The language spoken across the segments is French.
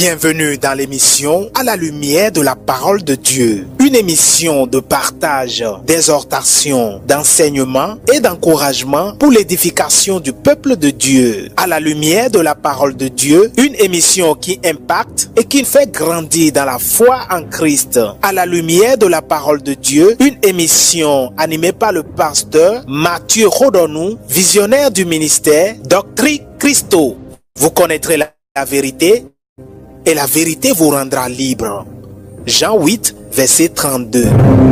Bienvenue dans l'émission À la lumière de la parole de Dieu, une émission de partage, d'exhortation, d'enseignement et d'encouragement pour l'édification du peuple de Dieu. À la lumière de la parole de Dieu, une émission qui impacte et qui fait grandir dans la foi en Christ. À la lumière de la parole de Dieu, une émission animée par le pasteur Mathieu Rodonou, visionnaire du ministère Doctrine Christo. Vous connaîtrez la vérité et la vérité vous rendra libre. Jean 8, verset 32.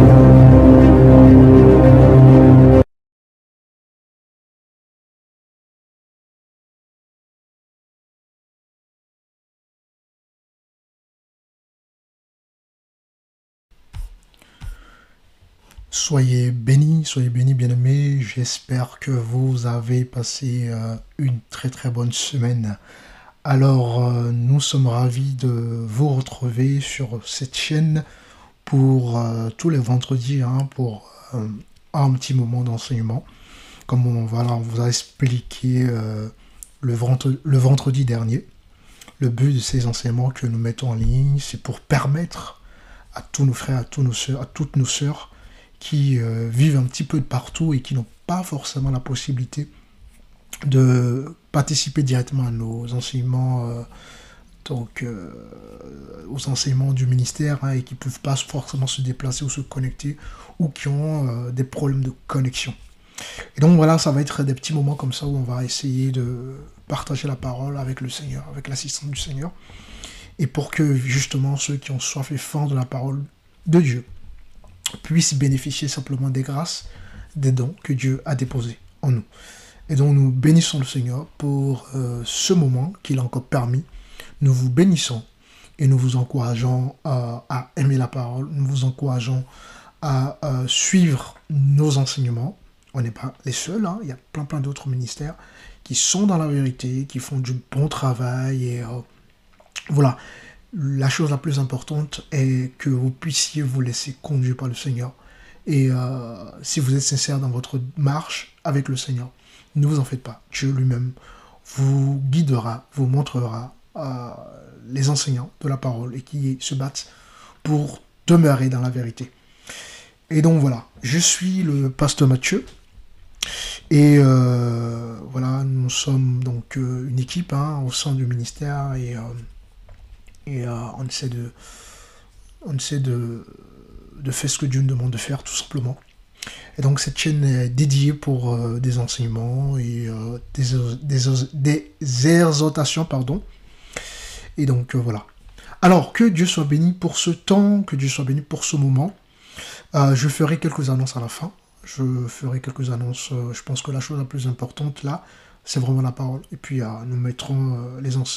Soyez bénis, bien-aimés. J'espère que vous avez passé une très bonne semaine. Alors, nous sommes ravis de vous retrouver sur cette chaîne pour tous les vendredis, pour un petit moment d'enseignement. Comme on vous a expliqué le vendredi dernier, le but de ces enseignements que nous mettons en ligne, c'est pour permettre à tous nos frères, à toutes nos sœurs qui vivent un petit peu de partout et qui n'ont pas forcément la possibilité de participer directement à nos enseignements, aux enseignements du ministère, et qui ne peuvent pas forcément se déplacer ou se connecter, ou qui ont des problèmes de connexion. Et donc voilà, ça va être des petits moments comme ça où on va essayer de partager la parole avec le Seigneur, avec l'assistance du Seigneur, et pour que justement ceux qui ont soif et faim de la parole de Dieu puissent bénéficier simplement des grâces, des dons que Dieu a déposés en nous. Et donc nous bénissons le Seigneur pour ce moment qu'il a encore permis. Nous vous bénissons et nous vous encourageons à aimer la parole. Nous vous encourageons à suivre nos enseignements. On n'est pas les seuls, il y a plein d'autres ministères qui sont dans la vérité, qui font du bon travail. Et voilà, la chose la plus importante est que vous puissiez vous laisser conduire par le Seigneur. Et si vous êtes sincère dans votre marche avec le Seigneur, ne vous en faites pas. Dieu lui-même vous guidera, vous montrera les enseignants de la parole et qui se battent pour demeurer dans la vérité. Et donc voilà, je suis le pasteur Mathieu. Et voilà, nous sommes donc une équipe au sein du ministère et on essaie de faire ce que Dieu nous demande de faire, tout simplement. Et donc cette chaîne est dédiée pour des enseignements et des exhortations, Et donc voilà. Alors que Dieu soit béni pour ce temps, que Dieu soit béni pour ce moment. Je ferai quelques annonces à la fin. Je pense que la chose la plus importante là, c'est vraiment la parole. Et puis nous mettrons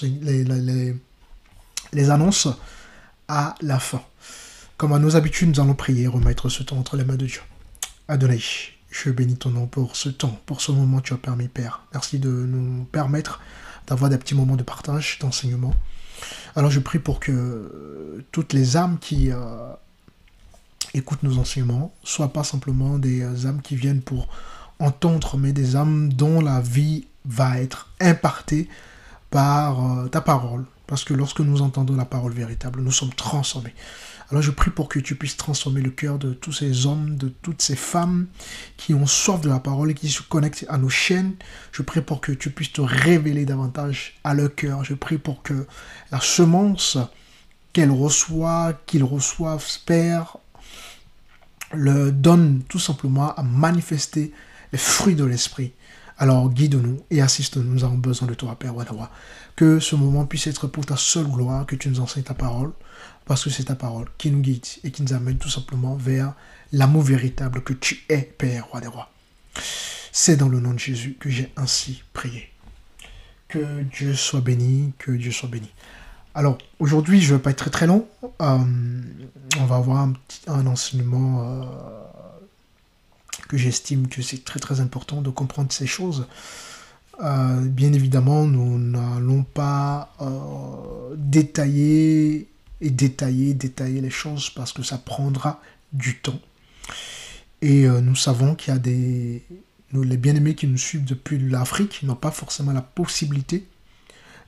les annonces à la fin. Comme à nos habitudes, nous allons prier et remettre ce temps entre les mains de Dieu. Adonai, je bénis ton nom pour ce temps, pour ce moment que tu as permis, Père. Merci de nous permettre d'avoir des petits moments de partage, d'enseignement. Alors je prie pour que toutes les âmes qui écoutent nos enseignements ne soient pas simplement des âmes qui viennent pour entendre, mais des âmes dont la vie va être impactée par ta parole. Parce que lorsque nous entendons la parole véritable, nous sommes transformés. Alors je prie pour que tu puisses transformer le cœur de tous ces hommes, de toutes ces femmes qui ont soif de la parole et qui se connectent à nos chaînes. Je prie pour que tu puisses te révéler davantage à leur cœur. Je prie pour que la semence qu'ils reçoivent, Père, leur donne tout simplement à manifester les fruits de l'esprit. Alors guide-nous et assiste-nous, nous avons besoin de toi, Père Wadawa. Que ce moment puisse être pour ta seule gloire, que tu nous enseignes ta parole, parce que c'est ta parole qui nous guide et qui nous amène tout simplement vers l'amour véritable que tu es, Père Roi des Rois. C'est dans le nom de Jésus que j'ai ainsi prié. Que Dieu soit béni, que Dieu soit béni. Alors, aujourd'hui, je ne vais pas être très long. On va avoir un enseignement que j'estime que c'est très important de comprendre ces choses. Bien évidemment, nous n'allons pas détailler les choses parce que ça prendra du temps. Et nous savons qu'il y a les bien-aimés qui nous suivent depuis l'Afrique n'ont pas forcément la possibilité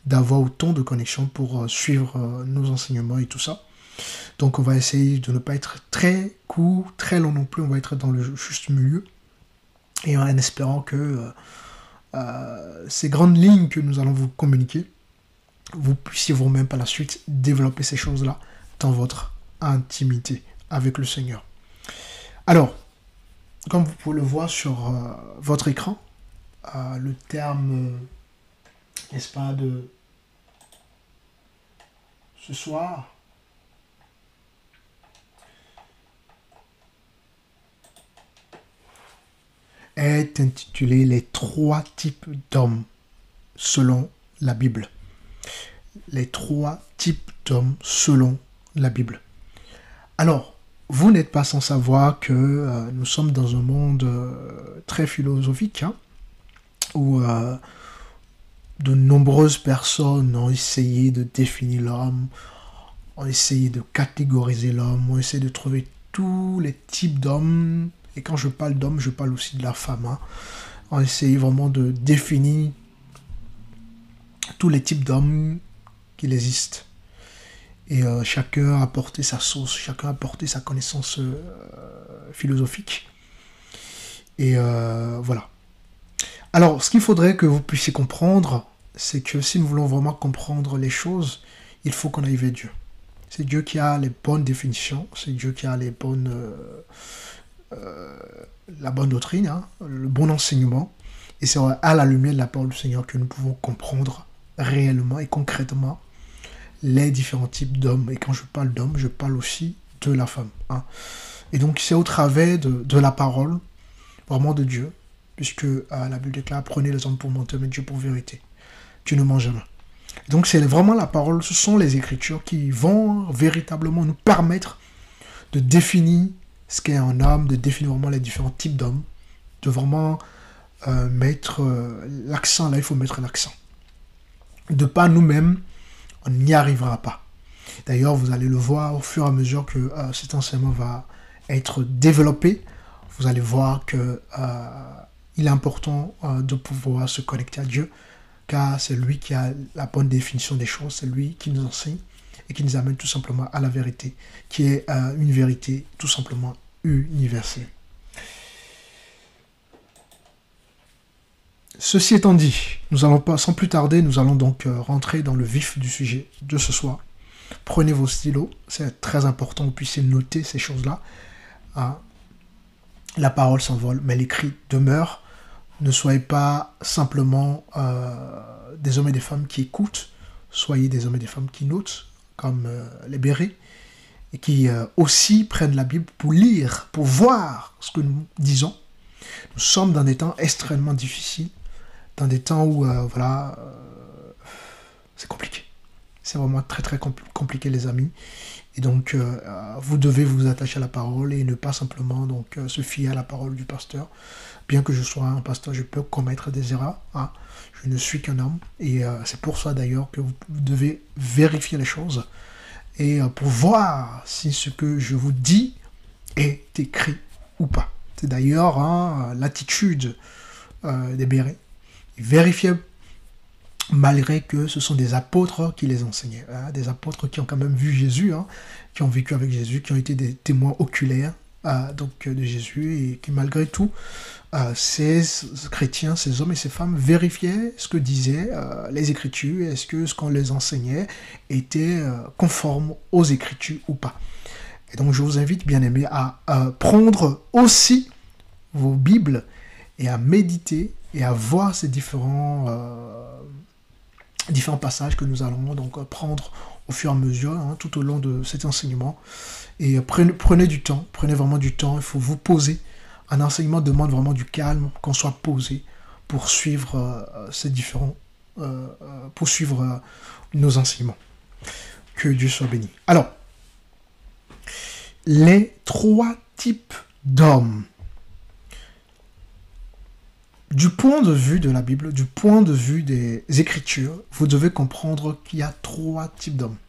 d'avoir autant de connexions pour suivre nos enseignements et tout ça. Donc on va essayer de ne pas être très court, très long non plus, on va être dans le juste milieu. Et en espérant que ces grandes lignes que nous allons vous communiquer, vous puissiez vous-même par la suite développer ces choses-là dans votre intimité avec le Seigneur. Alors, comme vous pouvez le voir sur votre écran, le terme, n'est-ce pas, de ce soir, est intitulé « Les 3 types d'hommes selon la Bible ». Les 3 types d'hommes selon la Bible. Alors, vous n'êtes pas sans savoir que nous sommes dans un monde très philosophique, hein, où de nombreuses personnes ont essayé de définir l'homme, ont essayé de catégoriser l'homme, ont essayé de trouver tous les types d'hommes. Et quand je parle d'homme, je parle aussi de la femme. Hein. On essaye vraiment de définir tous les types d'hommes qu'il existe. Et chacun a apporté sa sauce, chacun a apporté sa connaissance philosophique. Et voilà. Alors, ce qu'il faudrait que vous puissiez comprendre, c'est que si nous voulons vraiment comprendre les choses, il faut qu'on aille vers Dieu. C'est Dieu qui a les bonnes définitions, c'est Dieu qui a les bonnes... la bonne doctrine, hein, le bon enseignement, et c'est à la lumière de la parole du Seigneur que nous pouvons comprendre réellement et concrètement les différents types d'hommes. Et quand je parle d'hommes, je parle aussi de la femme. Hein. Et donc c'est au travers de la parole, vraiment de Dieu, puisque la Bible déclare « Prenez les hommes pour menteurs, mais Dieu pour vérité. Dieu ne ment jamais. » Donc c'est vraiment la parole, ce sont les Écritures qui vont véritablement nous permettre de définir ce qu'est un homme, de définir vraiment les différents types d'hommes, de vraiment mettre l'accent, là il faut mettre l'accent. De pas nous-mêmes, on n'y arrivera pas. D'ailleurs, vous allez le voir au fur et à mesure que cet enseignement va être développé, vous allez voir que il est important de pouvoir se connecter à Dieu, car c'est lui qui a la bonne définition des choses, c'est lui qui nous enseigne, et qui nous amène tout simplement à la vérité, qui est une vérité tout simplement universelle. Ceci étant dit, nous allons pas, sans plus tarder, nous allons donc rentrer dans le vif du sujet de ce soir. Prenez vos stylos, c'est très important que vous puissiez noter ces choses-là. La parole s'envole, mais l'écrit demeure. Ne soyez pas simplement des hommes et des femmes qui écoutent, soyez des hommes et des femmes qui notent, comme les bérets, et qui aussi prennent la Bible pour lire, pour voir ce que nous disons. Nous sommes dans des temps extrêmement difficiles, dans des temps où, c'est compliqué. C'est vraiment très très compliqué, les amis. Et donc, vous devez vous attacher à la parole et ne pas simplement donc, se fier à la parole du pasteur. Bien que je sois un pasteur, je peux commettre des erreurs. Hein. Je ne suis qu'un homme. Et c'est pour ça d'ailleurs que vous devez vérifier les choses. Et pour voir si ce que je vous dis est écrit ou pas. C'est d'ailleurs l'attitude des bérets. Vérifiez malgré que ce sont des apôtres qui les enseignaient. Hein, des apôtres qui ont quand même vu Jésus, hein, qui ont vécu avec Jésus, qui ont été des témoins oculaires de Jésus, et qui malgré tout, ces chrétiens, ces hommes et ces femmes vérifiaient ce que disaient les Écritures, est-ce que ce qu'on les enseignait était conforme aux Écritures ou pas. Et donc je vous invite, bien aimés, à prendre aussi vos Bibles et à méditer et à voir ces différents passages que nous allons donc prendre au fur et à mesure, hein, tout au long de cet enseignement. Et prenez du temps, prenez vraiment du temps, il faut vous poser. Un enseignement demande vraiment du calme, qu'on soit posé pour suivre ces différents, pour suivre nos enseignements. Que Dieu soit béni. Alors, les 3 types d'hommes. Du point de vue de la Bible, du point de vue des Écritures, vous devez comprendre qu'il y a 3 types d'hommes.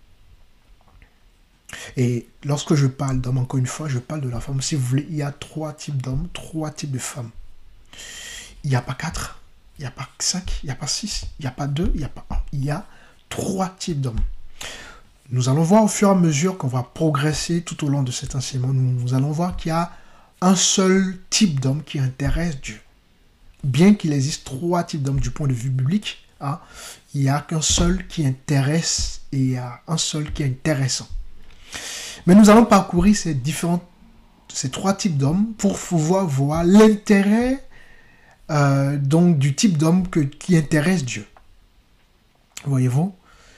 Et lorsque je parle d'hommes, encore une fois, je parle de la femme. Si vous voulez, il y a 3 types d'hommes, 3 types de femmes. Il n'y a pas 4, il n'y a pas 5, il n'y a pas 6, il n'y a pas 2, il n'y a pas 1. Il y a 3 types d'hommes. Nous allons voir au fur et à mesure qu'on va progresser tout au long de cet enseignement, nous allons voir qu'il y a un seul type d'homme qui intéresse Dieu. Bien qu'il existe 3 types d'hommes du point de vue biblique, hein, il n'y a qu'un seul qui intéresse et il y a un seul qui est intéressant. Mais nous allons parcourir ces 3 types d'hommes pour pouvoir voir l'intérêt donc du type d'homme qui intéresse Dieu. Voyez-vous?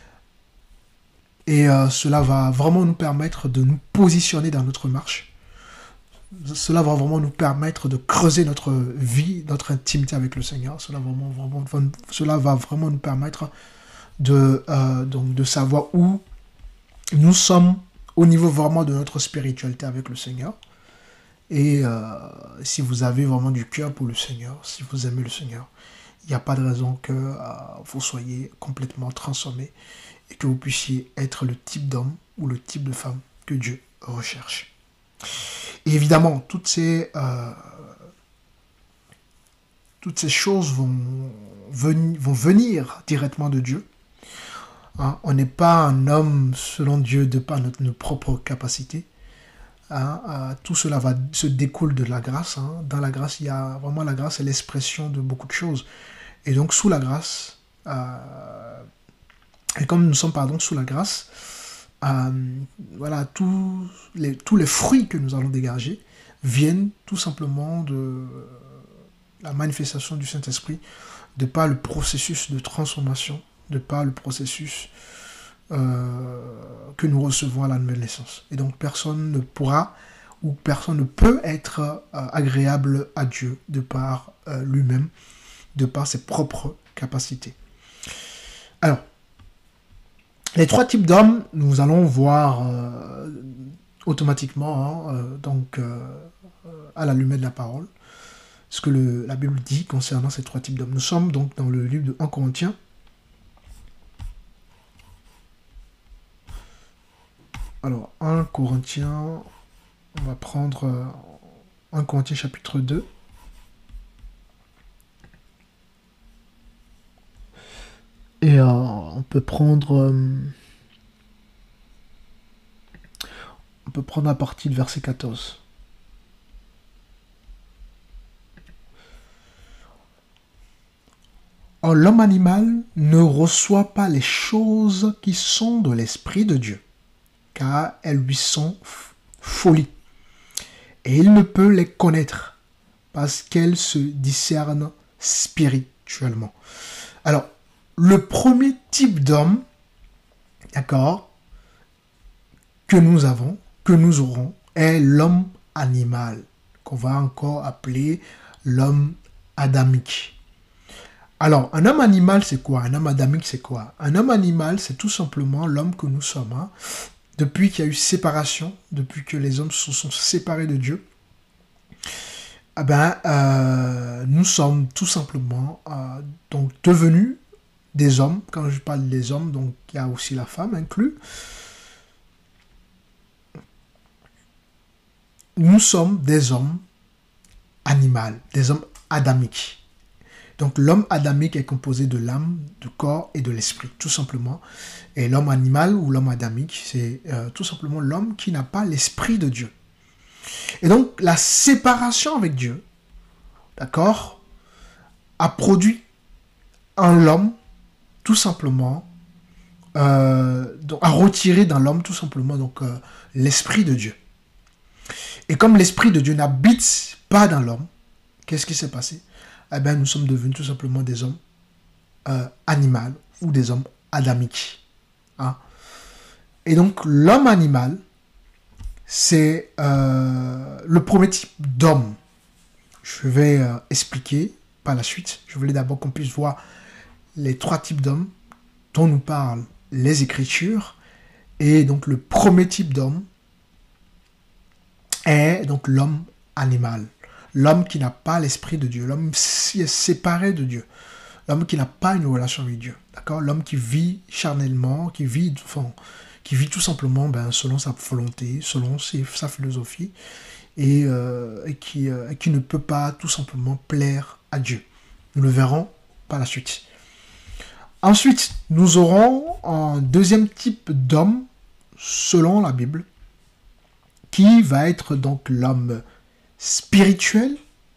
Et cela va vraiment nous permettre de nous positionner dans notre marche. Cela va vraiment nous permettre de creuser notre vie, notre intimité avec le Seigneur. Cela va vraiment nous permettre de savoir où nous sommes au niveau vraiment de notre spiritualité avec le Seigneur. Et si vous avez vraiment du cœur pour le Seigneur, si vous aimez le Seigneur, il n'y a pas de raison que vous soyez complètement transformé et que vous puissiez être le type d'homme ou le type de femme que Dieu recherche. Et évidemment, toutes ces choses vont venir directement de Dieu. Hein, on n'est pas un homme selon Dieu de par nos propres capacités. Hein, tout cela se découle de la grâce. Hein. Dans la grâce, il y a vraiment la grâce est l'expression de beaucoup de choses. Et donc, sous la grâce, et comme nous sommes sous la grâce, voilà, tous les fruits que nous allons dégager viennent tout simplement de la manifestation du Saint-Esprit, de par le processus de transformation, de par le processus que nous recevons à la nouvelle naissance. Et donc personne ne pourra ou personne ne peut être agréable à Dieu de par lui-même, de par ses propres capacités. Alors, les 3 types d'hommes, nous allons voir automatiquement, à la lumière de la parole, ce que la Bible dit concernant ces 3 types d'hommes. Nous sommes donc dans le livre de 1 Corinthiens. Alors, 1 Corinthiens, on va prendre 1 Corinthiens chapitre 2. Et on peut prendre à partir du verset 14. Or, l'homme animal ne reçoit pas les choses qui sont de l'Esprit de Dieu, car elles lui sont folie. Et il ne peut les connaître, parce qu'elles se discernent spirituellement. Alors, le premier type d'homme, d'accord, que nous aurons, est l'homme animal, qu'on va encore appeler l'homme adamique. Alors, un homme animal, c'est quoi? Un homme adamique, c'est quoi? Un homme animal, c'est tout simplement l'homme que nous sommes. Hein. Depuis qu'il y a eu séparation, depuis que les hommes se sont séparés de Dieu, nous sommes tout simplement donc devenus des hommes. Quand je parle des hommes, donc il y a aussi la femme inclus. Nous sommes des hommes animaux, des hommes adamiques. Donc l'homme adamique est composé de l'âme, du corps et de l'esprit, tout simplement. Et l'homme animal ou l'homme adamique, c'est tout simplement l'homme qui n'a pas l'esprit de Dieu. Et donc la séparation avec Dieu, d'accord, a produit en l'homme, tout simplement, a retiré dans l'homme, tout simplement, donc l'esprit de Dieu. Et comme l'esprit de Dieu n'habite pas dans l'homme, qu'est-ce qui s'est passé? Nous sommes devenus tout simplement des hommes animaux ou des hommes adamiques. Hein? Et donc, l'homme animal, c'est le premier type d'homme. Je vais expliquer par la suite. Je voulais d'abord qu'on puisse voir les 3 types d'hommes dont nous parlent les Écritures. Et donc, le premier type d'homme est donc l'homme animal. L'homme qui n'a pas l'esprit de Dieu, l'homme qui est séparé de Dieu, l'homme qui n'a pas une relation avec Dieu, d'accord? L'homme qui vit charnellement, qui vit tout simplement selon sa volonté, selon sa philosophie, et qui ne peut pas tout simplement plaire à Dieu. Nous le verrons par la suite. Ensuite, nous aurons un deuxième type d'homme, selon la Bible, qui va être donc l'homme spirituel,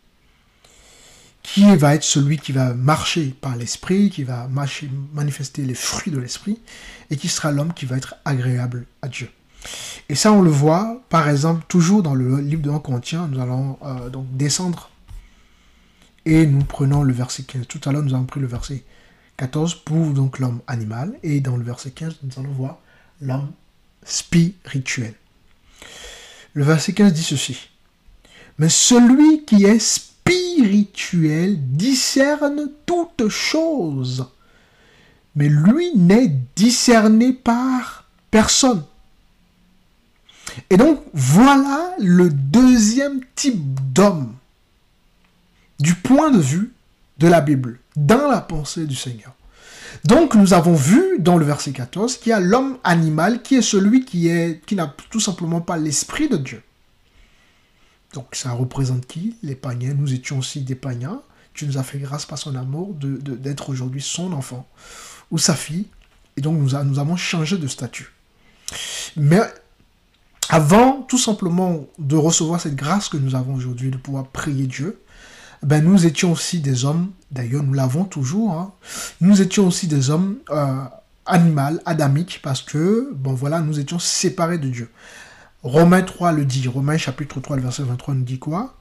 qui va être celui qui va marcher par l'esprit, qui va manifester les fruits de l'esprit, et qui sera l'homme qui va être agréable à Dieu. Et ça, on le voit, par exemple, toujours dans le livre de 1 Corinthiens, nous allons donc descendre, et nous prenons le verset 15. Tout à l'heure, nous avons pris le verset 14 pour donc l'homme animal, et dans le verset 15, nous allons voir l'homme spirituel. Le verset 15 dit ceci. Mais celui qui est spirituel discerne toutes choses, mais lui n'est discerné par personne. Et donc, voilà le deuxième type d'homme du point de vue de la Bible, dans la pensée du Seigneur. Donc, nous avons vu dans le verset 14 qu'il y a l'homme animal qui est celui qui n'a tout simplement pas l'esprit de Dieu. Donc, ça représente qui? Les païens. Nous étions aussi des païens. Tu nous as fait grâce par son amour d'être aujourd'hui son enfant ou sa fille. Et donc, nous avons changé de statut. Mais avant, tout simplement, de recevoir cette grâce que nous avons aujourd'hui, de pouvoir prier Dieu, nous étions aussi des hommes, d'ailleurs nous l'avons toujours, hein, nous étions aussi des hommes animaux, adamiques, parce que, nous étions séparés de Dieu. Romains 3 le dit, Romains chapitre 3, le verset 23 nous dit quoi?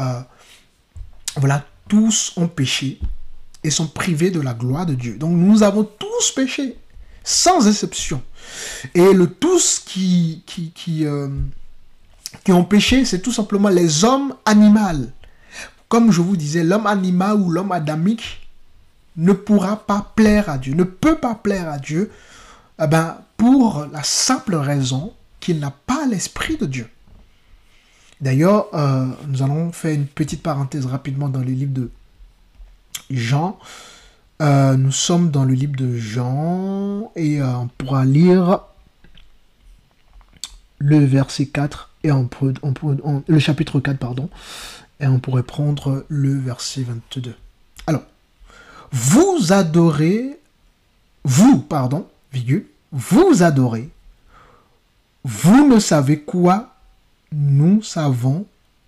Tous ont péché et sont privés de la gloire de Dieu. Donc nous avons tous péché, sans exception. Et le tous qui ont péché, c'est tout simplement les hommes animaux. Comme je vous disais, l'homme animal ou l'homme adamique ne pourra pas plaire à Dieu, ne peut pas plaire à Dieu, pour la simple raison qu'il n'a pas l'esprit de Dieu. D'ailleurs, nous allons faire une petite parenthèse rapidement dans le livre de Jean. Nous sommes dans le livre de Jean et on pourra lire le verset 4 et le chapitre 4, pardon. Et on pourrait prendre le verset 22. Alors, vous adorez, vous adorez, vous ne savez quoi, nous savons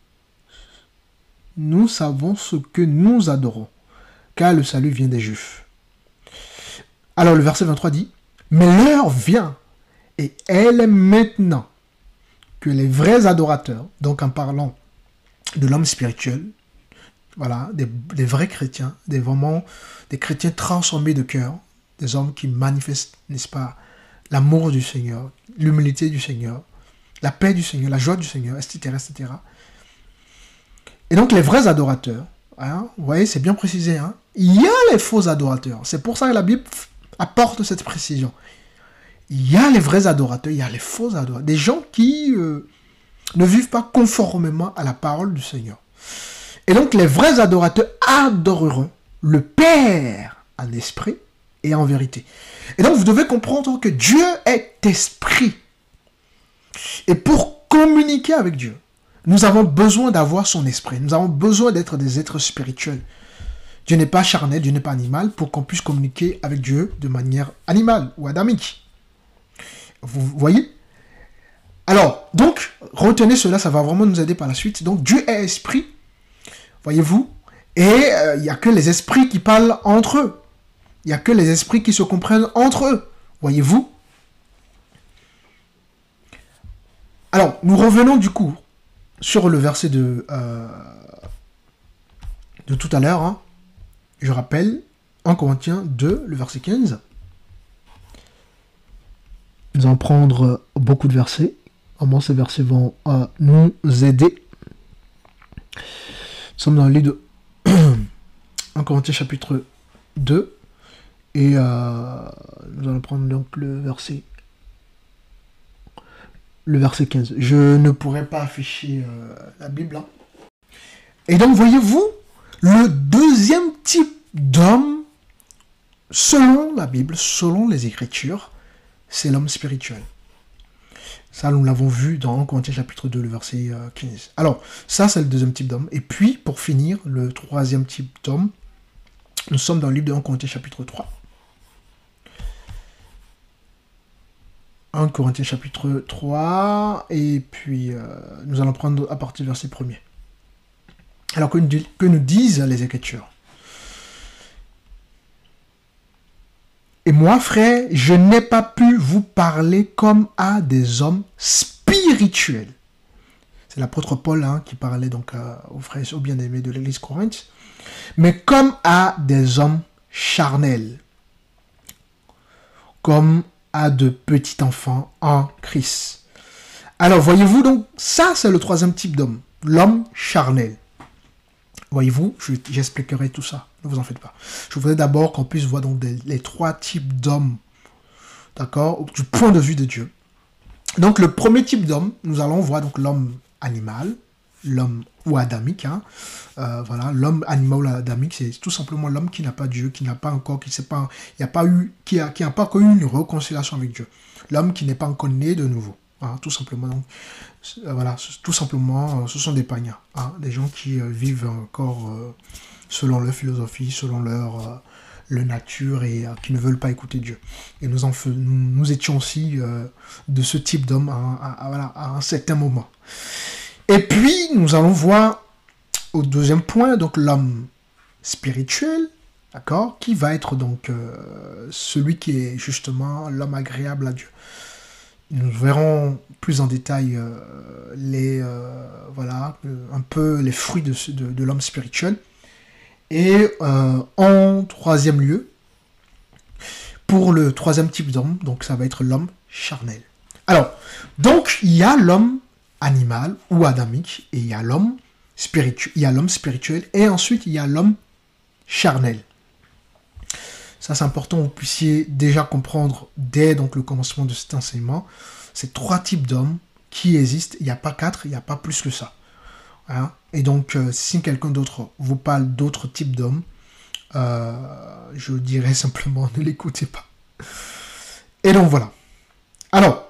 ce que nous adorons, car le salut vient des Juifs. Alors le verset 23 dit, mais l'heure vient, et elle est maintenant, que les vrais adorateurs, donc en parlant de l'homme spirituel, des vrais chrétiens, des chrétiens transformés de cœur, des hommes qui manifestent, n'est-ce pas, l'amour du Seigneur, l'humilité du Seigneur, la paix du Seigneur, la joie du Seigneur, etc., etc. Et donc les vrais adorateurs, vous voyez, c'est bien précisé, il y a les faux adorateurs. C'est pour ça que la Bible apporte cette précision. Il y a les vrais adorateurs, il y a les faux adorateurs, des gens qui ne vivent pas conformément à la parole du Seigneur. Et donc les vrais adorateurs adoreront le Père en esprit et en vérité. Et donc vous devez comprendre que Dieu est esprit. Et pour communiquer avec Dieu, nous avons besoin d'avoir son esprit. Nous avons besoin d'être des êtres spirituels. Dieu n'est pas charnel, Dieu n'est pas animal pour qu'on puisse communiquer avec Dieu de manière animale ou adamique. Vous voyez? Alors, donc, retenez cela, ça va vraiment nous aider par la suite. Donc, Dieu est esprit, voyez-vous, et il n'y a que les esprits qui parlent entre eux. Il n'y a que les esprits qui se comprennent entre eux, voyez-vous. Alors, nous revenons du coup sur le verset de tout à l'heure. Je rappelle, 1 Corinthiens 2, le verset 15. Nous allons prendre beaucoup de versets. Comment ces versets vont nous aider. Nous sommes dans le livre de 1 Corinthiens chapitre 2. Et nous allons prendre donc le verset 15. Je ne pourrais pas afficher la Bible. Et donc, voyez-vous, le deuxième type d'homme, selon la Bible, selon les Écritures, c'est l'homme spirituel. Ça, nous l'avons vu dans 1 Corinthiens chapitre 2, le verset 15. Alors, ça, c'est le deuxième type d'homme. Et puis, pour finir, le troisième type d'homme, nous sommes dans le livre de 1 Corinthiens chapitre 3. 1 Corinthiens chapitre 3, et puis nous allons prendre à partir du verset 1er. Alors que nous disent les Écritures? Et moi, frère, je n'ai pas pu vous parler comme à des hommes spirituels. C'est l'apôtre Paul qui parlait donc aux frères et aux bien-aimés de l'église Corinthe. Mais comme à des hommes charnels. Comme à de petits enfants en Christ. Alors, voyez-vous, donc, ça, c'est le troisième type d'homme. L'homme charnel. Voyez-vous, j'expliquerai tout ça. Ne vous en faites pas. Je voudrais d'abord qu'on puisse voir donc les trois types d'hommes. D'accord? Du point de vue de Dieu. Donc, le premier type d'homme, nous allons voir donc l'homme animal, l'homme ou adamique. Voilà, l'homme animal ou adamique, c'est tout simplement l'homme qui n'a pas Dieu, qui n'a pas encore, qui n'a pas connu une réconciliation avec Dieu. L'homme qui n'est pas encore né de nouveau. Tout simplement. Donc, voilà, tout simplement, ce sont des païens. Des gens qui vivent encore selon leur philosophie, selon leur nature et qui ne veulent pas écouter Dieu. Et nous étions aussi de ce type d'homme à un certain moment. Et puis, nous allons voir au deuxième point, donc l'homme spirituel, d'accord, qui va être donc celui qui est justement l'homme agréable à Dieu. Nous verrons plus en détail un peu les fruits de l'homme spirituel. Et en troisième lieu, pour le troisième type d'homme, donc ça va être l'homme charnel. Alors, donc il y a l'homme animal ou adamique, et il y a l'homme spirituel, et ensuite il y a l'homme charnel. Ça, c'est important que vous puissiez déjà comprendre dès donc, le commencement de cet enseignement. Ces trois types d'hommes qui existent. Il n'y a pas quatre, il n'y a pas plus que ça. Et donc, si quelqu'un d'autre vous parle d'autres types d'hommes, je dirais simplement ne l'écoutez pas. Et donc, voilà. Alors,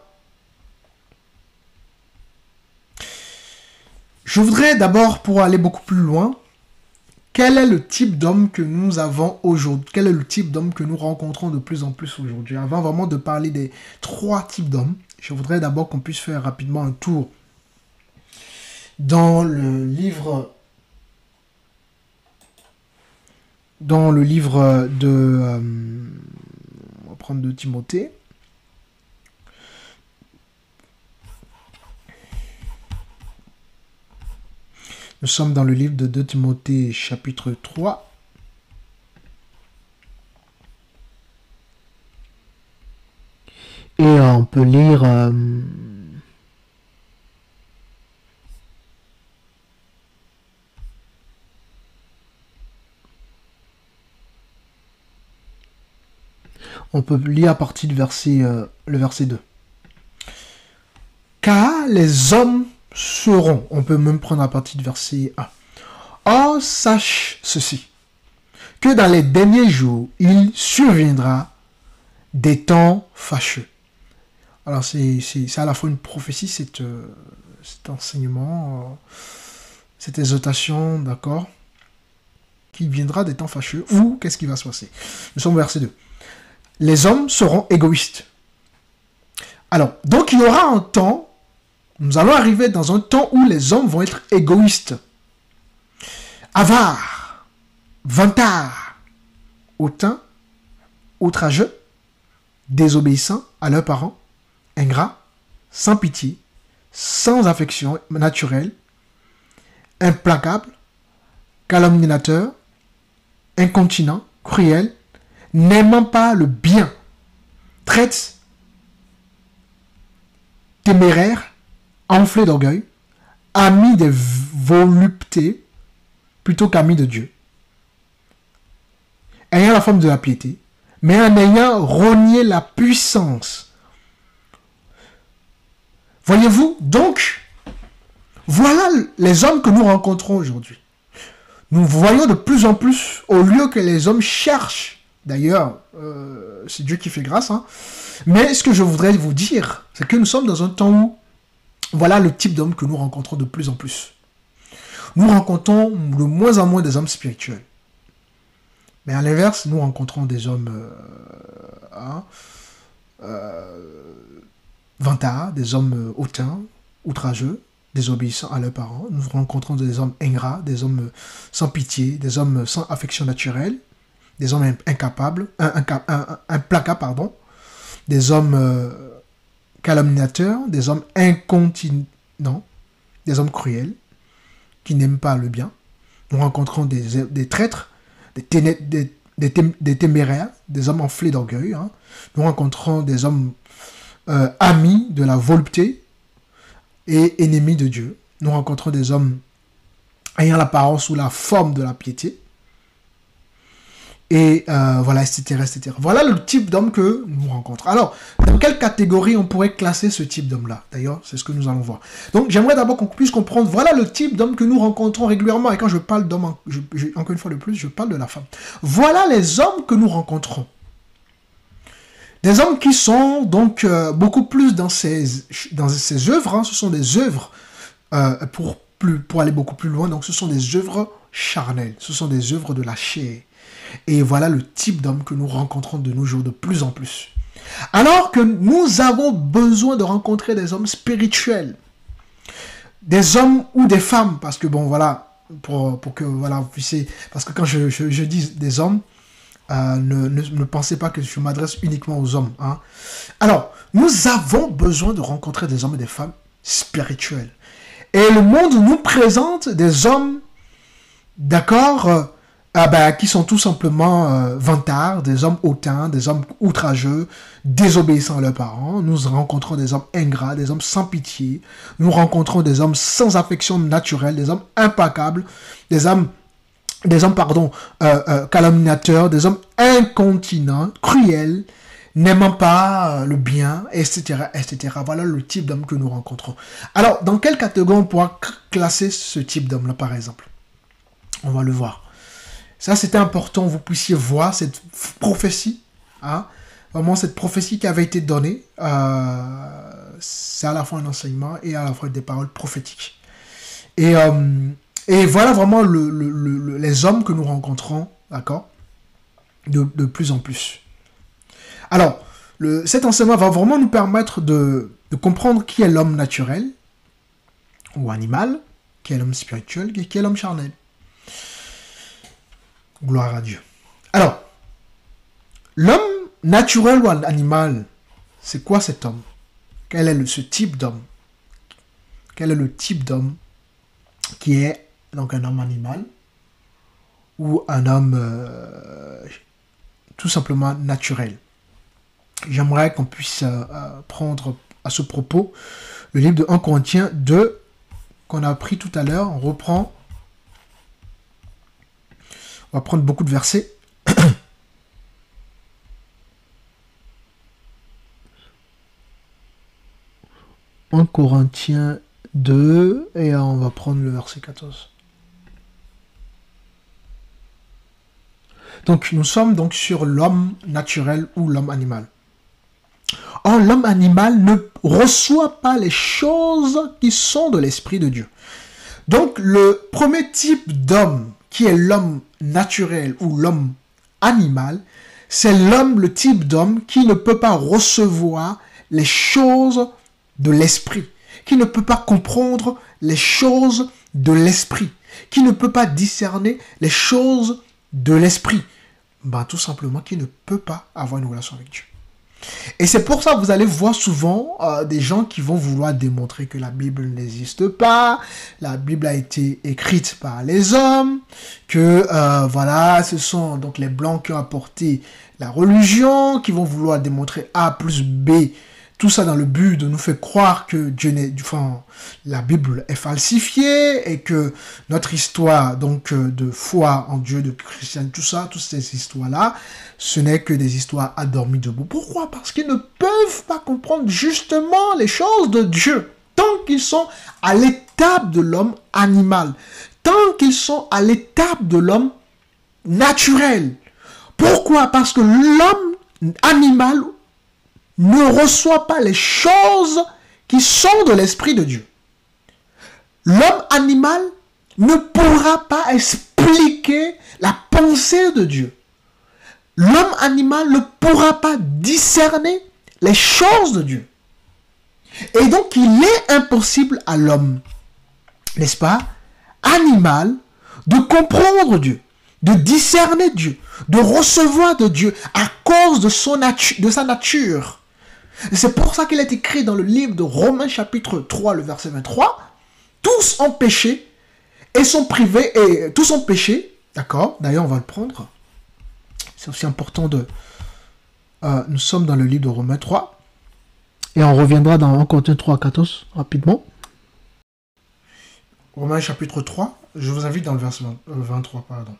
je voudrais d'abord, pour aller beaucoup plus loin, quel est le type d'homme que nous avons aujourd'hui? Quel est le type d'homme que nous rencontrons de plus en plus aujourd'hui? Avant vraiment de parler des trois types d'hommes, je voudrais d'abord qu'on puisse faire rapidement un tour dans le livre de... on va prendre de Timothée. Nous sommes dans le livre de 2 Timothée, chapitre 3. Et on peut lire... on peut lire à partir du le verset 2. Car les hommes seront, on peut même prendre à partir du verset 1. Or, sache ceci, que dans les derniers jours, il surviendra des temps fâcheux. Alors, c'est à la fois une prophétie, cet enseignement, cette exhortation, d'accord, qu'il viendra des temps fâcheux, ou qu'est-ce qui va se passer? Nous sommes au verset 2. Les hommes seront égoïstes. Alors, donc il y aura un temps, nous allons arriver dans un temps où les hommes vont être égoïstes, avares, vantards, hautains, outrageux, désobéissants à leurs parents, ingrats, sans pitié, sans affection naturelle, implacables, calomniateurs, incontinents, cruels, n'aimant pas le bien, traites, téméraires, enflés d'orgueil, amis des voluptés, plutôt qu'amis de Dieu, ayant la forme de la piété, mais en ayant renié la puissance. Voyez-vous, donc, voilà les hommes que nous rencontrons aujourd'hui. Nous voyons de plus en plus, au lieu que les hommes cherchent. D'ailleurs, c'est Dieu qui fait grâce. Mais ce que je voudrais vous dire, c'est que nous sommes dans un temps où, voilà le type d'homme que nous rencontrons de plus en plus. Nous rencontrons de moins en moins des hommes spirituels. Mais à l'inverse, nous rencontrons des hommes vantards, des hommes hautains, outrageux, désobéissants à leurs parents. Nous rencontrons des hommes ingrats, des hommes sans pitié, des hommes sans affection naturelle, des hommes implacables, des hommes calomniateurs, des hommes incontinents, des hommes cruels, qui n'aiment pas le bien. Nous rencontrons des traîtres, des téméraires, des hommes enflés d'orgueil. Hein. Nous rencontrons des hommes amis de la volupté et ennemis de Dieu. Nous rencontrons des hommes ayant l'apparence ou la forme de la piété. Et voilà, etc., etc. Voilà le type d'homme que nous rencontrons. Alors, dans quelle catégorie on pourrait classer ce type d'homme-là? D'ailleurs, c'est ce que nous allons voir. Donc, j'aimerais d'abord qu'on puisse comprendre, voilà le type d'homme que nous rencontrons régulièrement. Et quand je parle d'homme, encore une fois de plus, je parle de la femme. Voilà les hommes que nous rencontrons. Des hommes qui sont donc beaucoup plus dans ces œuvres. Hein. Ce sont des œuvres, pour aller beaucoup plus loin, donc ce sont des œuvres charnelles. Ce sont des œuvres de la chair. Et voilà le type d'homme que nous rencontrons de nos jours de plus en plus. Alors que nous avons besoin de rencontrer des hommes spirituels. Des hommes ou des femmes. Parce que bon, voilà, pour que voilà, vous puissiez... Parce que quand je dis des hommes, ne pensez pas que je m'adresse uniquement aux hommes. Hein. Alors, nous avons besoin de rencontrer des hommes et des femmes spirituels. Et le monde nous présente des hommes, d'accord, qui sont tout simplement vantards, des hommes hautains, des hommes outrageux, désobéissants à leurs parents. Nous rencontrons des hommes ingrats, des hommes sans pitié. Nous rencontrons des hommes sans affection naturelle, des hommes implacables, des hommes calomniateurs, des hommes incontinents, cruels, n'aimant pas le bien, etc., etc. Voilà le type d'homme que nous rencontrons. Alors, dans quelle catégorie on pourra classer ce type d'homme-là, par exemple? On va le voir. Ça, c'était important, vous puissiez voir cette prophétie, hein, vraiment cette prophétie qui avait été donnée. C'est à la fois un enseignement et à la fois des paroles prophétiques. Et voilà vraiment les hommes que nous rencontrons, d'accord, de plus en plus. Alors, cet enseignement va vraiment nous permettre de comprendre qui est l'homme naturel ou animal, qui est l'homme spirituel, qui est l'homme charnel. Gloire à Dieu. Alors, l'homme naturel ou animal, c'est quoi cet homme? Quel est ce type d'homme? Quel est le type d'homme qui est donc un homme animal ou un homme tout simplement naturel? J'aimerais qu'on puisse prendre à ce propos le livre de 1 Corinthiens 2 qu'on a pris tout à l'heure. On reprend. On va prendre beaucoup de versets. 1 Corinthiens 2 et on va prendre le verset 14. Donc nous sommes donc sur l'homme naturel ou l'homme animal. Or l'homme animal ne reçoit pas les choses qui sont de l'Esprit de Dieu. Donc le premier type d'homme qui est l'homme naturel ou l'homme animal, c'est le type d'homme qui ne peut pas recevoir les choses de l'esprit, qui ne peut pas comprendre les choses de l'esprit, qui ne peut pas discerner les choses de l'esprit. Tout simplement, qui ne peut pas avoir une relation avec Dieu. Et c'est pour ça que vous allez voir souvent des gens qui vont vouloir démontrer que la Bible n'existe pas, la Bible a été écrite par les hommes, que voilà, ce sont donc les Blancs qui ont apporté la religion, qui vont vouloir démontrer A plus B, tout ça dans le but de nous faire croire que la Bible est falsifiée et que notre histoire donc de foi en Dieu, de christianisme, tout ça, toutes ces histoires-là, ce n'est que des histoires endormies debout. Pourquoi? Parce qu'ils ne peuvent pas comprendre justement les choses de Dieu. Tant qu'ils sont à l'étape de l'homme animal, tant qu'ils sont à l'étape de l'homme naturel. Pourquoi? Parce que l'homme animal ne reçoit pas les choses qui sont de l'Esprit de Dieu. L'homme animal ne pourra pas expliquer la pensée de Dieu. L'homme animal ne pourra pas discerner les choses de Dieu. Et donc, il est impossible à l'homme, n'est-ce pas, animal, de comprendre Dieu, de discerner Dieu, de recevoir de Dieu à cause de sa nature. C'est pour ça qu'il est écrit dans le livre de Romains chapitre 3, le verset 23, tous ont péché et sont privés, et tous ont péché, d'accord, d'ailleurs on va le prendre, c'est aussi important de... nous sommes dans le livre de Romains 3, et on reviendra dans 1 Corinthiens 3 à 14, rapidement. Romains chapitre 3, je vous invite dans le verset 23, pardon.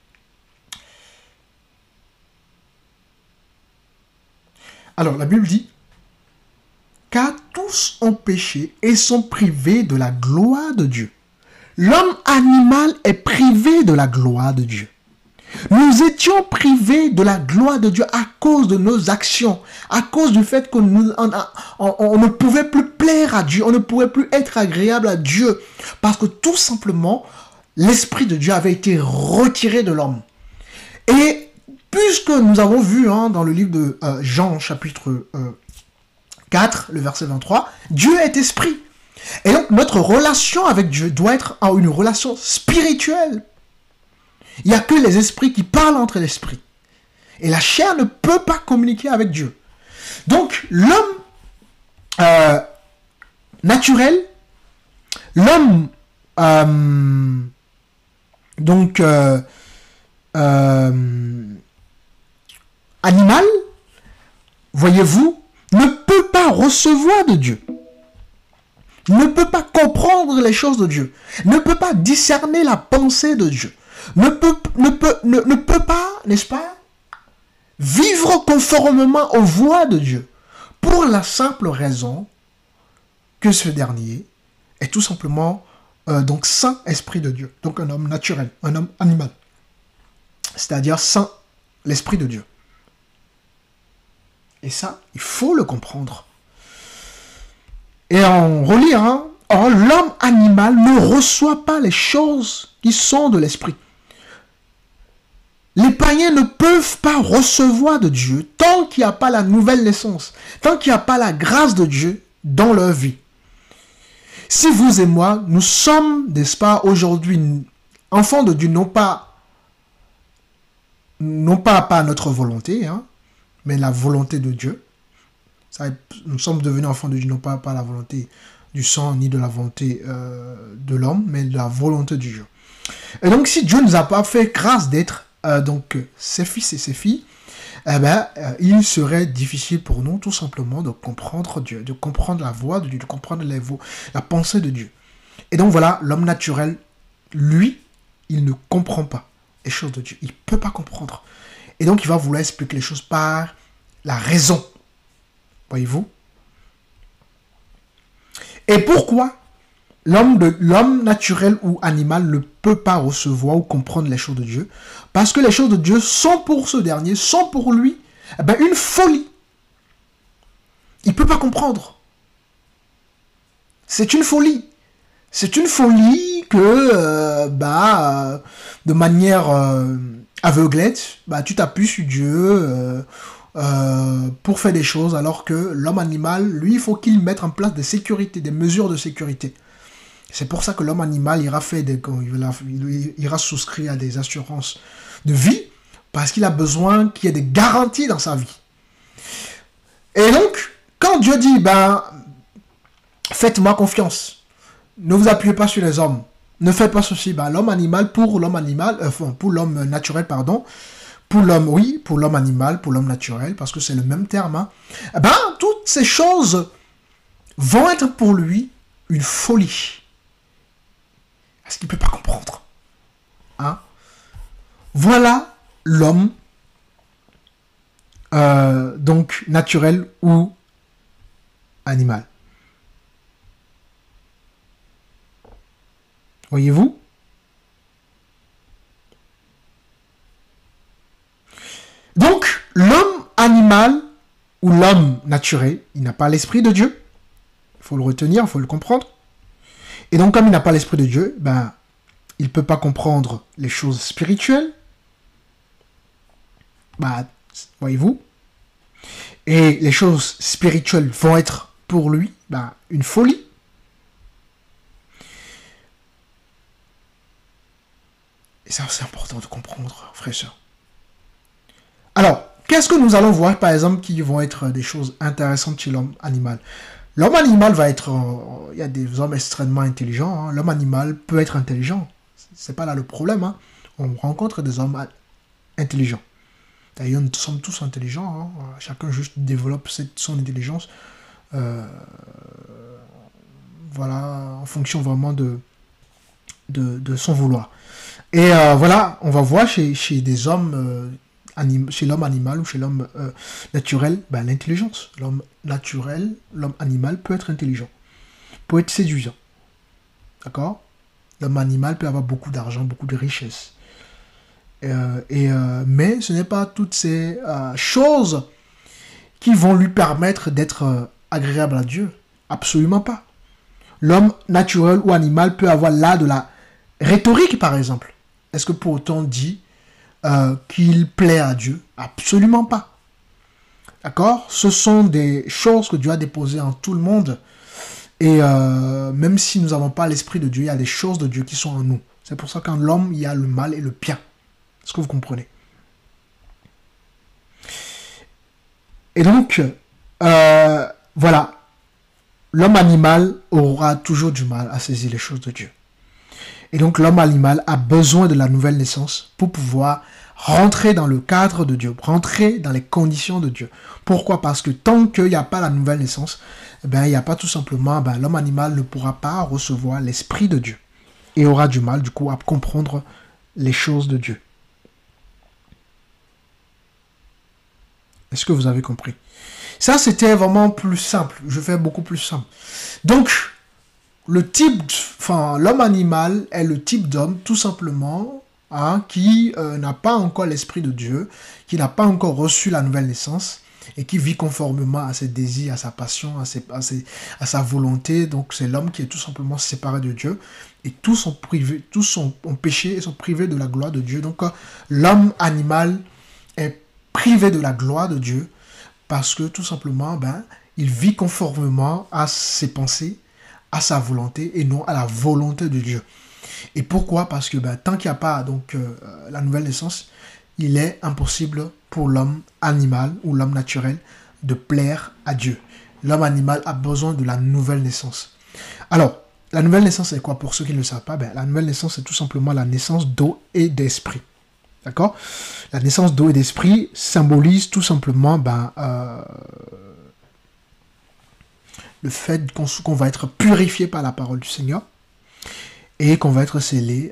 Alors, la Bible dit, « Car tous ont péché et sont privés de la gloire de Dieu. » L'homme animal est privé de la gloire de Dieu. Nous étions privés de la gloire de Dieu à cause de nos actions, à cause du fait qu'on ne pouvait plus plaire à Dieu, on ne pouvait plus être agréable à Dieu, parce que tout simplement, l'Esprit de Dieu avait été retiré de l'homme. Et puisque nous avons vu dans le livre de Jean, chapitre 4, le verset 23, Dieu est esprit. Et donc, notre relation avec Dieu doit être une relation spirituelle. Il n'y a que les esprits qui parlent entre l'esprits. Et la chair ne peut pas communiquer avec Dieu. Donc, l'homme naturel, l'homme animal, voyez-vous, ne peut pas recevoir de Dieu. Ne peut pas comprendre les choses de Dieu. Ne peut pas discerner la pensée de Dieu. Ne peut pas, n'est-ce pas, vivre conformément aux voies de Dieu. Pour la simple raison que ce dernier est tout simplement donc sans esprit de Dieu. Donc un homme naturel, un homme animal. C'est-à-dire sans l'esprit de Dieu. Et ça, il faut le comprendre. Et on relit, or l'homme animal ne reçoit pas les choses qui sont de l'esprit. Les païens ne peuvent pas recevoir de Dieu tant qu'il n'y a pas la nouvelle naissance, tant qu'il n'y a pas la grâce de Dieu dans leur vie. Si vous et moi, nous sommes, n'est-ce pas, aujourd'hui, enfants de Dieu, non pas par notre volonté, mais la volonté de Dieu. Nous sommes devenus enfants de Dieu, non pas par la volonté du sang, ni de la volonté de l'homme, mais de la volonté de Dieu. Et donc, si Dieu ne nous a pas fait grâce d'être donc ses fils et ses filles, il serait difficile pour nous tout simplement de comprendre Dieu, de comprendre la voix de Dieu, de comprendre la pensée de Dieu. Et donc voilà, l'homme naturel, lui, il ne comprend pas les choses de Dieu. Il ne peut pas comprendre. Et donc il va vouloir expliquer les choses par la raison. Voyez-vous? Et pourquoi l'homme naturel ou animal ne peut pas recevoir ou comprendre les choses de Dieu? Parce que les choses de Dieu sont pour ce dernier, sont pour lui, une folie. Il ne peut pas comprendre. C'est une folie. C'est une folie que, de manière aveuglette, tu t'appuies sur Dieu pour faire des choses, alors que l'homme animal, lui, il faut qu'il mette en place des sécurités, des mesures de sécurité. C'est pour ça que l'homme animal ira souscrire à des assurances de vie, parce qu'il a besoin qu'il y ait des garanties dans sa vie. Et donc, quand Dieu dit, faites-moi confiance, ne vous appuyez pas sur les hommes, ne faites pas ceci, l'homme animal, pour l'homme naturel, pardon, pour l'homme animal, pour l'homme naturel, parce que c'est le même terme, toutes ces choses vont être pour lui une folie. Parce qu'il ne peut pas comprendre. Voilà l'homme donc naturel ou animal. Voyez-vous? Donc, l'homme animal ou l'homme naturel, il n'a pas l'esprit de Dieu. Il faut le retenir, il faut le comprendre. Et donc, comme il n'a pas l'esprit de Dieu, il ne peut pas comprendre les choses spirituelles. Voyez-vous? Et les choses spirituelles vont être pour lui une folie. Et ça, c'est important de comprendre, frères et sœurs. Alors, qu'est-ce que nous allons voir, par exemple, qui vont être des choses intéressantes chez l'homme animal? L'homme animal va être... il y a des hommes extrêmement intelligents. Hein. L'homme animal peut être intelligent. C'est pas là le problème. Hein. On rencontre des hommes intelligents. D'ailleurs, nous sommes tous intelligents. Hein. Chacun juste développe son intelligence. Voilà, en fonction vraiment de son vouloir. Et voilà, on va voir chez des hommes... chez l'homme animal ou chez l'homme naturel, l'intelligence. L'homme naturel, l'homme animal peut être intelligent, peut être séduisant. D'accord? L'homme animal peut avoir beaucoup d'argent, beaucoup de richesses. Mais ce n'est pas toutes ces choses qui vont lui permettre d'être agréable à Dieu. Absolument pas. L'homme naturel ou animal peut avoir là de la rhétorique, par exemple. Est-ce que pour autant on dit qu'il plaît à Dieu? Absolument pas. D'accord? Ce sont des choses que Dieu a déposées en tout le monde. Et même si nous n'avons pas l'esprit de Dieu, il y a des choses de Dieu qui sont en nous. C'est pour ça qu'en l'homme, il y a le mal et le bien. Est-ce que vous comprenez? Et donc, voilà. L'homme animal aura toujours du mal à saisir les choses de Dieu. Et donc, l'homme animal a besoin de la nouvelle naissance pour pouvoir rentrer dans le cadre de Dieu, rentrer dans les conditions de Dieu. Pourquoi? Parce que tant qu'il n'y a pas la nouvelle naissance, il n'y a pas tout simplement, l'homme animal ne pourra pas recevoir l'esprit de Dieu. Et aura du mal, du coup, à comprendre les choses de Dieu. Est-ce que vous avez compris? Ça, c'était vraiment plus simple. Je fais beaucoup plus simple. Donc, l'homme animal est le type d'homme, tout simplement, qui n'a pas encore l'esprit de Dieu, qui n'a pas encore reçu la nouvelle naissance, et qui vit conformément à ses désirs, à sa passion, à sa volonté. Donc, c'est l'homme qui est tout simplement séparé de Dieu, et tous ont péché et sont privés de la gloire de Dieu. Donc, l'homme animal est privé de la gloire de Dieu, parce que tout simplement, il vit conformément à ses pensées, à sa volonté et non à la volonté de Dieu. Et pourquoi? Parce que tant qu'il n'y a pas la nouvelle naissance, il est impossible pour l'homme animal ou l'homme naturel de plaire à Dieu. L'homme animal a besoin de la nouvelle naissance. Alors, la nouvelle naissance, c'est quoi? Pour ceux qui ne le savent pas, la nouvelle naissance, c'est tout simplement la naissance d'eau et d'esprit. D'accord? La naissance d'eau et d'esprit symbolise tout simplement le fait qu'on va être purifié par la parole du Seigneur et qu'on va être scellé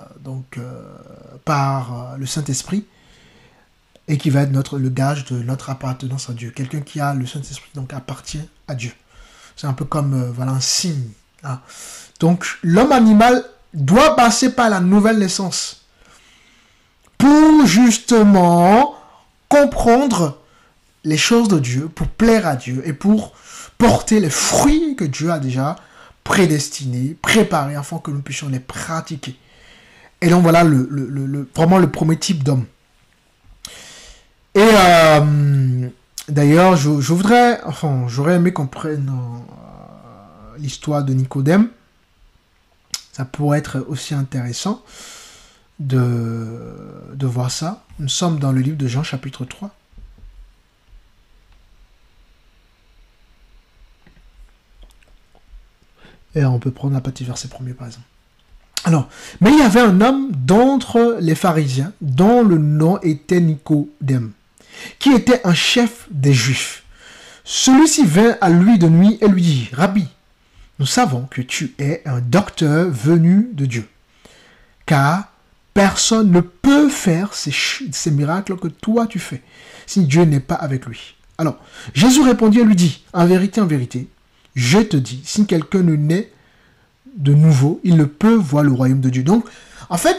par le Saint-Esprit et qui va être le gage de notre appartenance à Dieu. Quelqu'un qui a le Saint-Esprit appartient à Dieu. C'est un peu comme un signe. Hein. Donc l'homme animal doit passer par la nouvelle naissance pour justement comprendre les choses de Dieu, pour plaire à Dieu et pour porter les fruits que Dieu a déjà prédestinés, préparés, afin que nous puissions les pratiquer. Et donc voilà vraiment le premier type d'homme. Et d'ailleurs, j'aurais aimé qu'on prenne l'histoire de Nicodème. Ça pourrait être aussi intéressant de voir ça. Nous sommes dans le livre de Jean, chapitre 3. Et on peut prendre la partie verset 1er, par exemple. Alors, mais il y avait un homme d'entre les pharisiens, dont le nom était Nicodème, qui était un chef des Juifs. Celui-ci vint à lui de nuit et lui dit, « Rabbi, nous savons que tu es un docteur venu de Dieu, car personne ne peut faire ces miracles que toi tu fais, si Dieu n'est pas avec lui. » Alors, Jésus répondit et lui dit, en vérité, je te dis, si quelqu'un ne naît de nouveau, il ne peut voir le royaume de Dieu. Donc, en fait,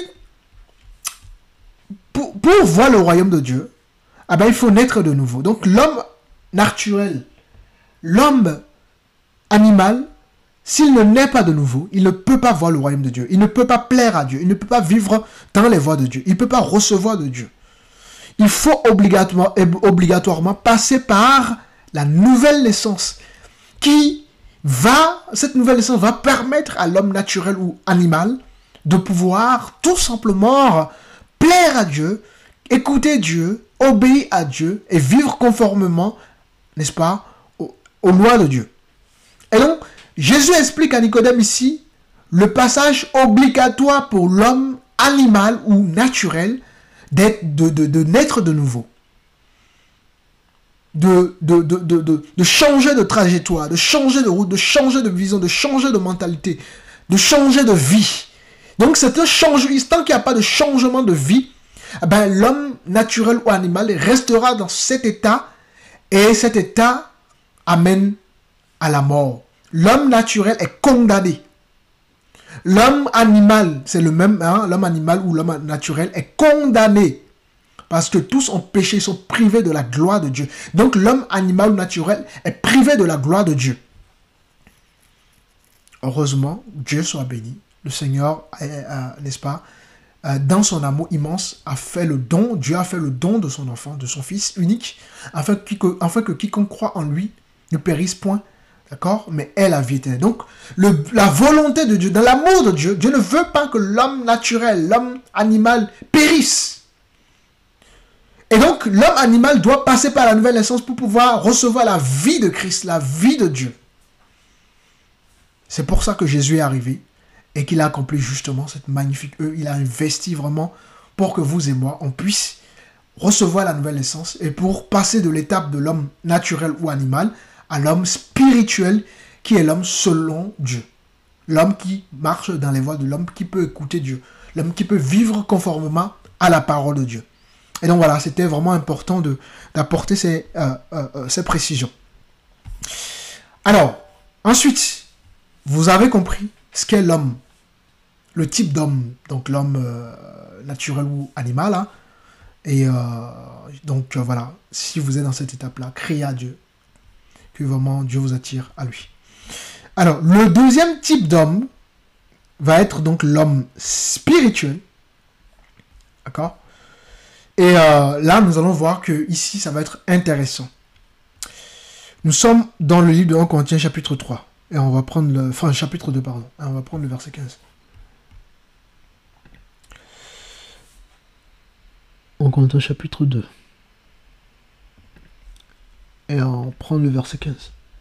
pour voir le royaume de Dieu, il faut naître de nouveau. Donc, l'homme naturel, l'homme animal, s'il ne naît pas de nouveau, il ne peut pas voir le royaume de Dieu. Il ne peut pas plaire à Dieu. Il ne peut pas vivre dans les voies de Dieu. Il ne peut pas recevoir de Dieu. Il faut obligatoirement passer par la nouvelle naissance. cette nouvelle naissance va permettre à l'homme naturel ou animal de pouvoir tout simplement plaire à Dieu, écouter Dieu, obéir à Dieu et vivre conformément, n'est-ce pas, aux lois de Dieu. Et donc, Jésus explique à Nicodème ici le passage obligatoire pour l'homme animal ou naturel de naître de nouveau. De changer de trajectoire, de changer de route, de changer de vision, de changer de mentalité, de changer de vie. Donc c'est un changement. Tant qu'il n'y a pas de changement de vie, ben, l'homme naturel ou animal restera dans cet état et cet état amène à la mort. L'homme naturel est condamné. L'homme animal, c'est le même, hein, l'homme animal ou l'homme naturel est condamné. Parce que tous ont péché, ils sont privés de la gloire de Dieu. Donc l'homme animal ou naturel est privé de la gloire de Dieu. Heureusement, Dieu soit béni. Le Seigneur, n'est-ce pas, dans son amour immense, a fait le don, Dieu a fait le don de son enfant, de son fils unique, afin que quiconque croit en lui ne périsse point, d'accord, mais ait la vie éternelle. Donc, la volonté de Dieu, dans l'amour de Dieu, Dieu ne veut pas que l'homme naturel, l'homme animal périsse. Et donc, l'homme animal doit passer par la nouvelle naissance pour pouvoir recevoir la vie de Christ, la vie de Dieu. C'est pour ça que Jésus est arrivé et qu'il a accompli justement cette magnifique œuvre. Il a investi vraiment pour que vous et moi, on puisse recevoir la nouvelle naissance et pour passer de l'étape de l'homme naturel ou animal à l'homme spirituel qui est l'homme selon Dieu. L'homme qui marche dans les voies de l'homme, qui peut écouter Dieu. L'homme qui peut vivre conformément à la parole de Dieu. Et donc voilà, c'était vraiment important d'apporter ces précisions. Alors, ensuite, vous avez compris ce qu'est l'homme, le type d'homme, donc l'homme naturel ou animal. Hein. Et donc voilà, si vous êtes dans cette étape-là, criez à Dieu, que vraiment Dieu vous attire à lui. Alors, le deuxième type d'homme va être donc l'homme spirituel. D'accord ? Et là, nous allons voir que ici, ça va être intéressant. Nous sommes dans le livre de 1 Corinthiens chapitre 3. Et on va prendre chapitre 2, pardon. Et on va prendre le verset 15. 1 Corinthiens chapitre 2. Et on prend le verset 15.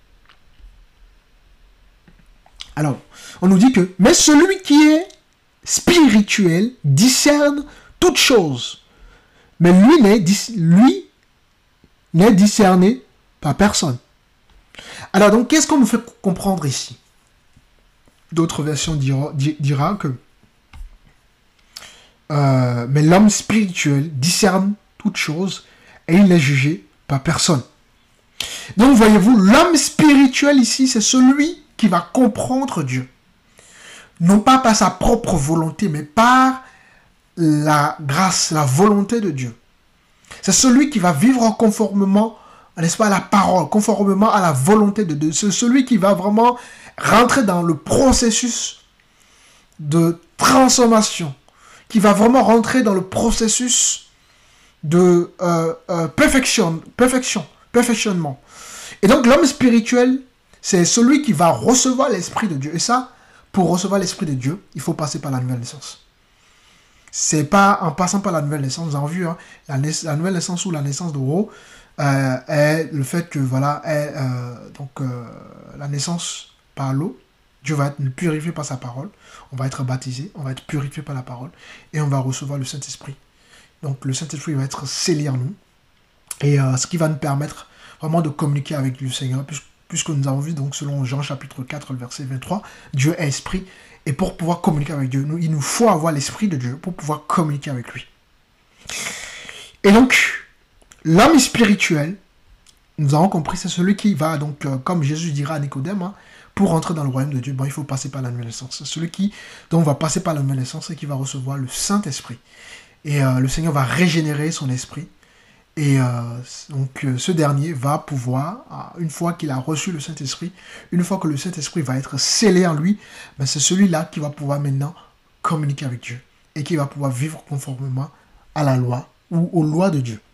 Alors, on nous dit que, mais celui qui est spirituel discerne toutes choses. Mais lui n'est discerné par personne. Alors donc, qu'est-ce qu'on nous fait comprendre ici? D'autres versions dira que mais l'homme spirituel discerne toutes choses et il n'est jugé par personne. Donc voyez-vous, l'homme spirituel ici, c'est celui qui va comprendre Dieu. Non pas par sa propre volonté, mais par la grâce, la volonté de Dieu. C'est celui qui va vivre conformément, n'est-ce pas, à la parole, conformément à la volonté de Dieu. C'est celui qui va vraiment rentrer dans le processus de transformation, qui va vraiment rentrer dans le processus de perfectionnement. Et donc l'homme spirituel, c'est celui qui va recevoir l'Esprit de Dieu. Et ça, pour recevoir l'Esprit de Dieu, il faut passer par la nouvelle naissance. C'est pas en passant par la nouvelle naissance, vous avez vu, hein, la nouvelle naissance ou la naissance de haut est le fait que, voilà, la naissance par l'eau, Dieu va être purifié par sa parole, on va être baptisé, on va être purifié par la parole, et on va recevoir le Saint-Esprit. Donc le Saint-Esprit va être scellé en nous, et ce qui va nous permettre vraiment de communiquer avec le Seigneur, puisque nous avons vu, donc selon Jean chapitre 4, le verset 23, Dieu est esprit, et pour pouvoir communiquer avec Dieu, il nous faut avoir l'Esprit de Dieu pour pouvoir communiquer avec lui. Et donc, l'homme spirituel, nous avons compris, c'est celui qui va, donc, comme Jésus dira à Nicodème, hein, pour entrer dans le royaume de Dieu, il faut passer par la nouvelle naissance. C'est celui qui donc, va passer par la nouvelle naissance et qui va recevoir le Saint-Esprit. Et le Seigneur va régénérer son esprit. Et donc ce dernier va pouvoir, une fois qu'il a reçu le Saint-Esprit, une fois que le Saint-Esprit va être scellé en lui, ben c'est celui-là qui va pouvoir maintenant communiquer avec Dieu et qui va pouvoir vivre conformément à la loi ou aux lois de Dieu.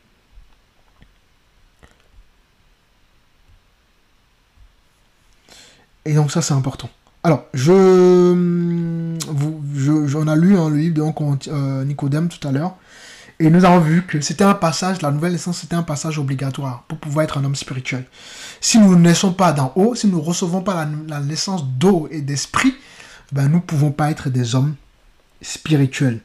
Et donc ça, c'est important. Alors, on a lu le livre de Nicodème tout à l'heure, et nous avons vu que c'était un passage, la nouvelle naissance, c'était un passage obligatoire pour pouvoir être un homme spirituel. Si nous ne naissons pas d'en haut, si nous ne recevons pas la naissance d'eau et d'esprit, ben, nous ne pouvons pas être des hommes spirituels.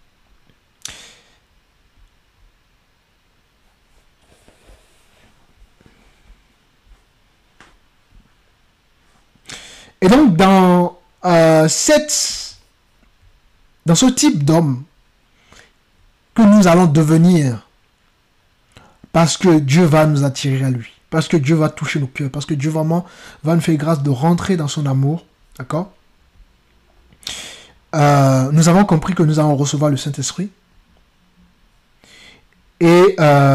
Et donc, dans ce type d'homme que nous allons devenir, parce que Dieu va nous attirer à lui, parce que Dieu va toucher nos cœurs, parce que Dieu vraiment va nous faire grâce de rentrer dans son amour, d'accord? Nous avons compris que nous allons recevoir le Saint-Esprit. Et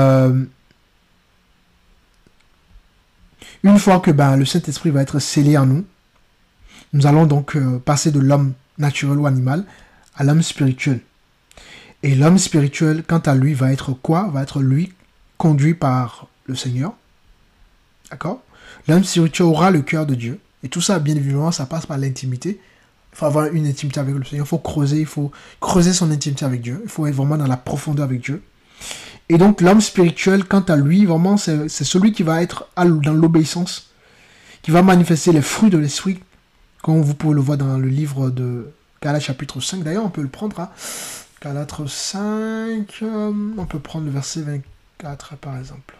une fois que le Saint-Esprit va être scellé en nous, nous allons donc passer de l'homme naturel ou animal à l'homme spirituel. Et l'homme spirituel, quant à lui, va être quoi? Va être lui conduit par le Seigneur. D'accord? L'homme spirituel aura le cœur de Dieu. Et tout ça, bien évidemment, ça passe par l'intimité. Il faut avoir une intimité avec le Seigneur. Il faut creuser son intimité avec Dieu. Il faut être vraiment dans la profondeur avec Dieu. Et donc, l'homme spirituel, quant à lui, vraiment, c'est celui qui va être dans l'obéissance, qui va manifester les fruits de l'esprit, comme vous pouvez le voir dans le livre de Galates chapitre 5. D'ailleurs, on peut le prendre à Galates 5. On peut prendre le verset 24, par exemple.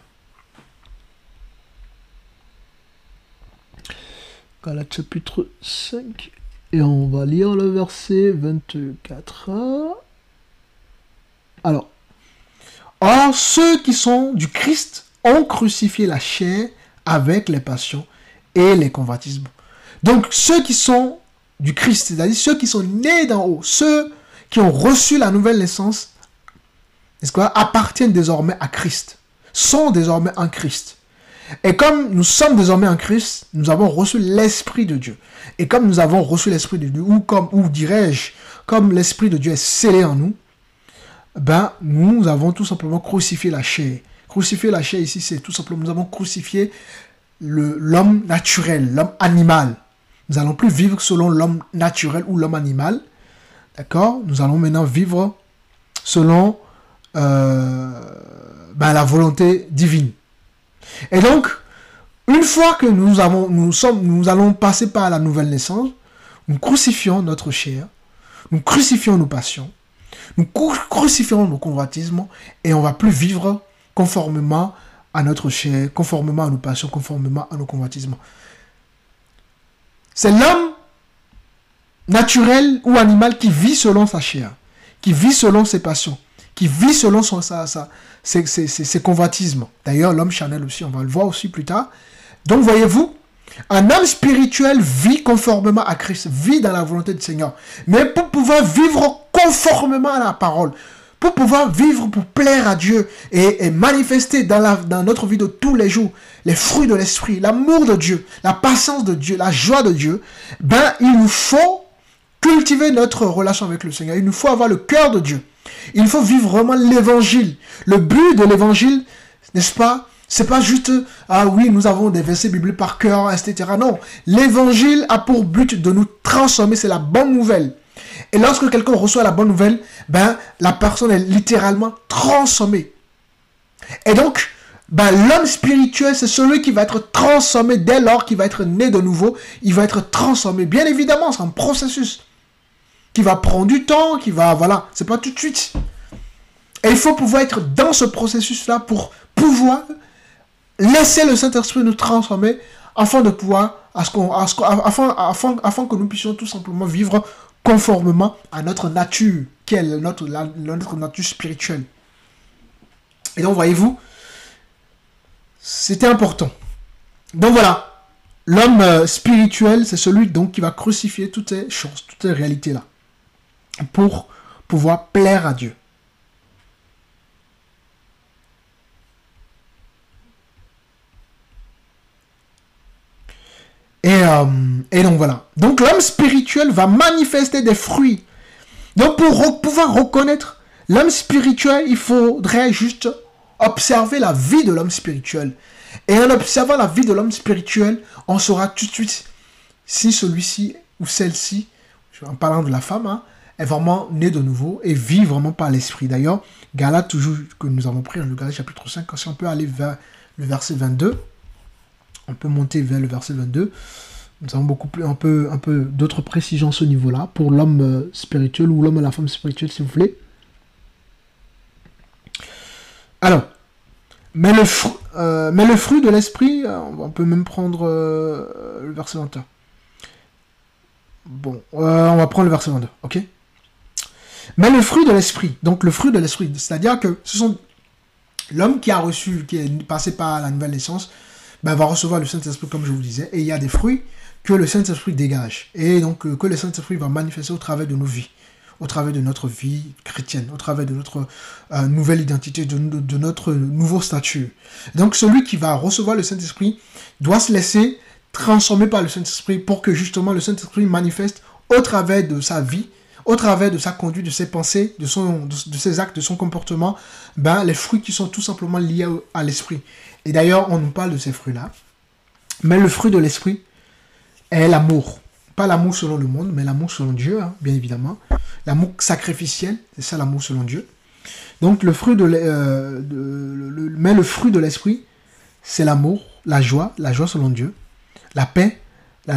Galates chapitre 5. Et on va lire le verset 24. Alors. Or, ceux qui sont du Christ ont crucifié la chair avec les passions et les convoitisements. Donc, ceux qui sont du Christ, c'est-à-dire ceux qui sont nés d'en haut, ceux qui ont reçu la nouvelle naissance, n'est-ce pas, appartiennent désormais à Christ, sont désormais en Christ. Et comme nous sommes désormais en Christ, nous avons reçu l'Esprit de Dieu. Et comme nous avons reçu l'Esprit de Dieu, ou dirais-je, comme l'Esprit de Dieu est scellé en nous, nous avons tout simplement crucifié la chair. Crucifier la chair ici, c'est tout simplement, nous avons crucifié l'homme naturel, l'homme animal. Nous n'allons plus vivre selon l'homme naturel ou l'homme animal. D'accord? Nous allons maintenant vivre selon la volonté divine. Et donc, une fois que nous allons passer par la nouvelle naissance, nous crucifions notre chair, nous crucifions nos passions, nous crucifions nos convoitismes et on ne va plus vivre conformément à notre chair, conformément à nos passions, conformément à nos convoitismes. C'est l'homme naturel ou animal qui vit selon sa chair, qui vit selon ses passions, qui vit selon ses convoitismes. D'ailleurs, l'homme charnel aussi, on va le voir aussi plus tard. Donc, voyez-vous, un homme spirituel vit conformément à Christ, vit dans la volonté du Seigneur. Mais pour pouvoir vivre conformément à la parole, pour pouvoir vivre pour plaire à Dieu et manifester dans notre vie de tous les jours les fruits de l'esprit, l'amour de Dieu, la patience de Dieu, la joie de Dieu, il nous faut cultiver notre relation avec le Seigneur. Il nous faut avoir le cœur de Dieu. Il faut vivre vraiment l'évangile. Le but de l'évangile, n'est-ce pas? C'est pas juste, ah oui, nous avons des versets bibliques par cœur, etc. Non, l'évangile a pour but de nous transformer, c'est la bonne nouvelle. Et lorsque quelqu'un reçoit la bonne nouvelle, la personne est littéralement transformée. Et donc, l'homme spirituel, c'est celui qui va être transformé dès lors qu'il va être né de nouveau. Il va être transformé. Bien évidemment, c'est un processus qui va prendre du temps, c'est pas tout de suite. Et il faut pouvoir être dans ce processus-là pour pouvoir laisser le Saint-Esprit nous transformer afin que nous puissions tout simplement vivre conformément à notre nature, qui est notre nature spirituelle. Et donc, voyez-vous, c'était important. Donc voilà, l'homme spirituel, c'est celui donc qui va crucifier toutes ces choses, toutes ces réalités-là, pour pouvoir plaire à Dieu. Et donc voilà. Donc l'homme spirituel va manifester des fruits. Donc pour pouvoir reconnaître l'homme spirituel, il faudrait juste observer la vie de l'homme spirituel. Et en observant la vie de l'homme spirituel, on saura tout de suite si celui-ci ou celle-ci, en parlant de la femme, hein, est vraiment née de nouveau et vit vraiment par l'esprit. D'ailleurs, Galates, toujours que nous avons pris dans le Galates chapitre 5, si on peut aller vers le verset 22, on peut monter vers le verset 22, nous avons beaucoup plus, un peu d'autres précisions à ce niveau-là, pour l'homme spirituel ou l'homme et la femme spirituelle, si vous voulez. Alors, mais le fruit de l'esprit, on peut même prendre le verset 21. Bon, on va prendre le verset 22, ok? Mais le fruit de l'esprit, donc le fruit de l'esprit, c'est-à-dire que ce sont l'homme qui est passé par la nouvelle naissance, va recevoir le Saint-Esprit, comme je vous disais, et il y a des fruits que le Saint-Esprit dégage, et donc que le Saint-Esprit va manifester au travers de nos vies, au travers de notre vie chrétienne, au travers de notre nouvelle identité, de notre nouveau statut. Donc celui qui va recevoir le Saint-Esprit doit se laisser transformer par le Saint-Esprit pour que justement le Saint-Esprit manifeste au travers de sa vie, au travers de sa conduite, de ses pensées, de ses actes, de son comportement, les fruits qui sont tout simplement liés à l'esprit. Et d'ailleurs, on nous parle de ces fruits-là. Mais le fruit de l'esprit est l'amour. Pas l'amour selon le monde, mais l'amour selon Dieu, hein, bien évidemment. L'amour sacrificiel, c'est ça l'amour selon Dieu. Donc le fruit mais le fruit de l'esprit, c'est l'amour, la joie selon Dieu, la paix, la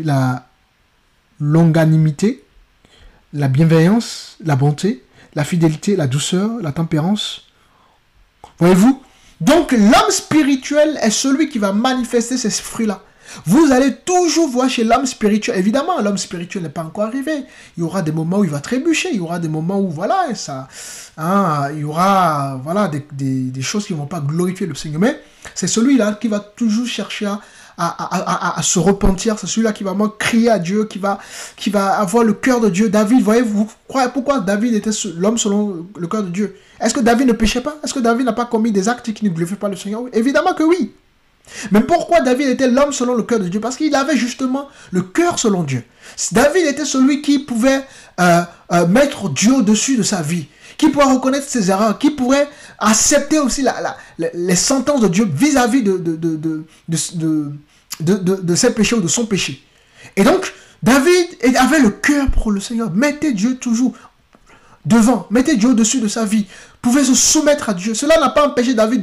longanimité, la bienveillance, la bonté, la fidélité, la douceur, la tempérance. Voyez-vous? Donc l'homme spirituel est celui qui va manifester ces fruits-là. Vous allez toujours voir chez l'homme spirituel, évidemment, l'homme spirituel n'est pas encore arrivé. Il y aura des moments où il va trébucher, il y aura des moments où, voilà, il y aura, voilà, des choses qui ne vont pas glorifier le Seigneur. Mais c'est celui-là qui va toujours chercher à se repentir, c'est celui-là qui va vraiment crier à Dieu, qui va avoir le cœur de Dieu. David, voyez-vous, pourquoi David était l'homme selon le cœur de Dieu? Est-ce que David ne péchait pas? Est-ce que David n'a pas commis des actes qui ne glorifient pas le Seigneur? Évidemment que oui. Mais pourquoi David était l'homme selon le cœur de Dieu? Parce qu'il avait justement le cœur selon Dieu. David était celui qui pouvait mettre Dieu au-dessus de sa vie, qui pourrait reconnaître ses erreurs, qui pourrait accepter aussi les sentences de Dieu vis-à-vis de ses péchés ou de son péché. Et donc, David avait le cœur pour le Seigneur. Mettez Dieu toujours devant, mettez Dieu au-dessus de sa vie, pouvait se soumettre à Dieu. Cela n'a pas empêché David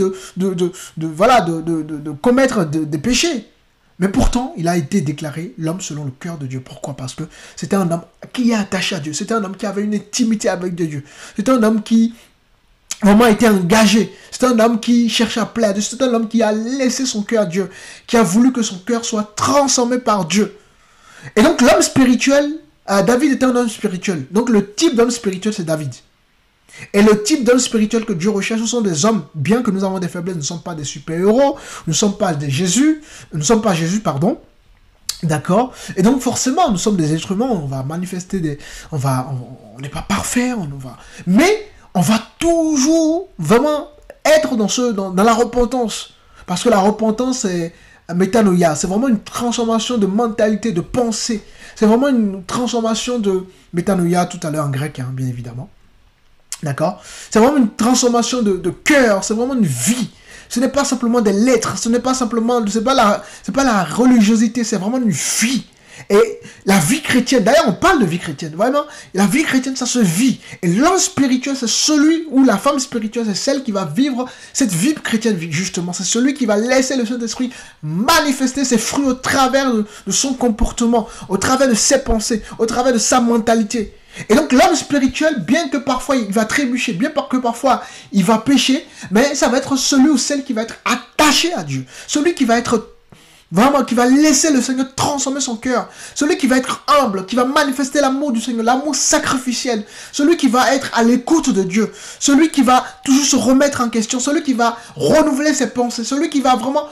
de commettre des péchés. Mais pourtant, il a été déclaré l'homme selon le cœur de Dieu. Pourquoi? Parce que c'était un homme qui est attaché à Dieu. C'était un homme qui avait une intimité avec Dieu. C'était un homme qui vraiment était engagé. C'était un homme qui cherchait à plaire. C'était un homme qui a laissé son cœur à Dieu, qui a voulu que son cœur soit transformé par Dieu. Et donc l'homme spirituel, David était un homme spirituel. Donc le type d'homme spirituel, c'est David. Et le type d'homme spirituel que Dieu recherche, ce sont des hommes, bien que nous avons des faiblesses, nous ne sommes pas des super-héros, nous ne sommes pas Jésus, pardon. D'accord? Et donc forcément, nous sommes des êtres humains, on va manifester on n'est pas parfait, mais on va toujours vraiment être dans la repentance. Parce que la repentance, c'est métanoïa, c'est vraiment une transformation de mentalité, de pensée. C'est vraiment une transformation de métanoïa, tout à l'heure en grec, hein, bien évidemment. D'accord? C'est vraiment une transformation de cœur, c'est vraiment une vie. Ce n'est pas simplement des lettres, c'est pas la religiosité, c'est vraiment une vie. Et la vie chrétienne, d'ailleurs on parle de vie chrétienne, vraiment, la vie chrétienne ça se vit. Et l'homme spirituel c'est celui, ou la femme spirituelle c'est celle qui va vivre cette vie chrétienne, justement. C'est celui qui va laisser le Saint-Esprit manifester ses fruits au travers de son comportement, au travers de ses pensées, au travers de sa mentalité. Et donc l'homme spirituel, bien que parfois il va trébucher, bien que parfois il va pécher, mais ça va être celui ou celle qui va être attaché à Dieu. Celui qui va être vraiment, qui va laisser le Seigneur transformer son cœur. Celui qui va être humble, qui va manifester l'amour du Seigneur, l'amour sacrificiel. Celui qui va être à l'écoute de Dieu. Celui qui va toujours se remettre en question. Celui qui va renouveler ses pensées. Celui qui va vraiment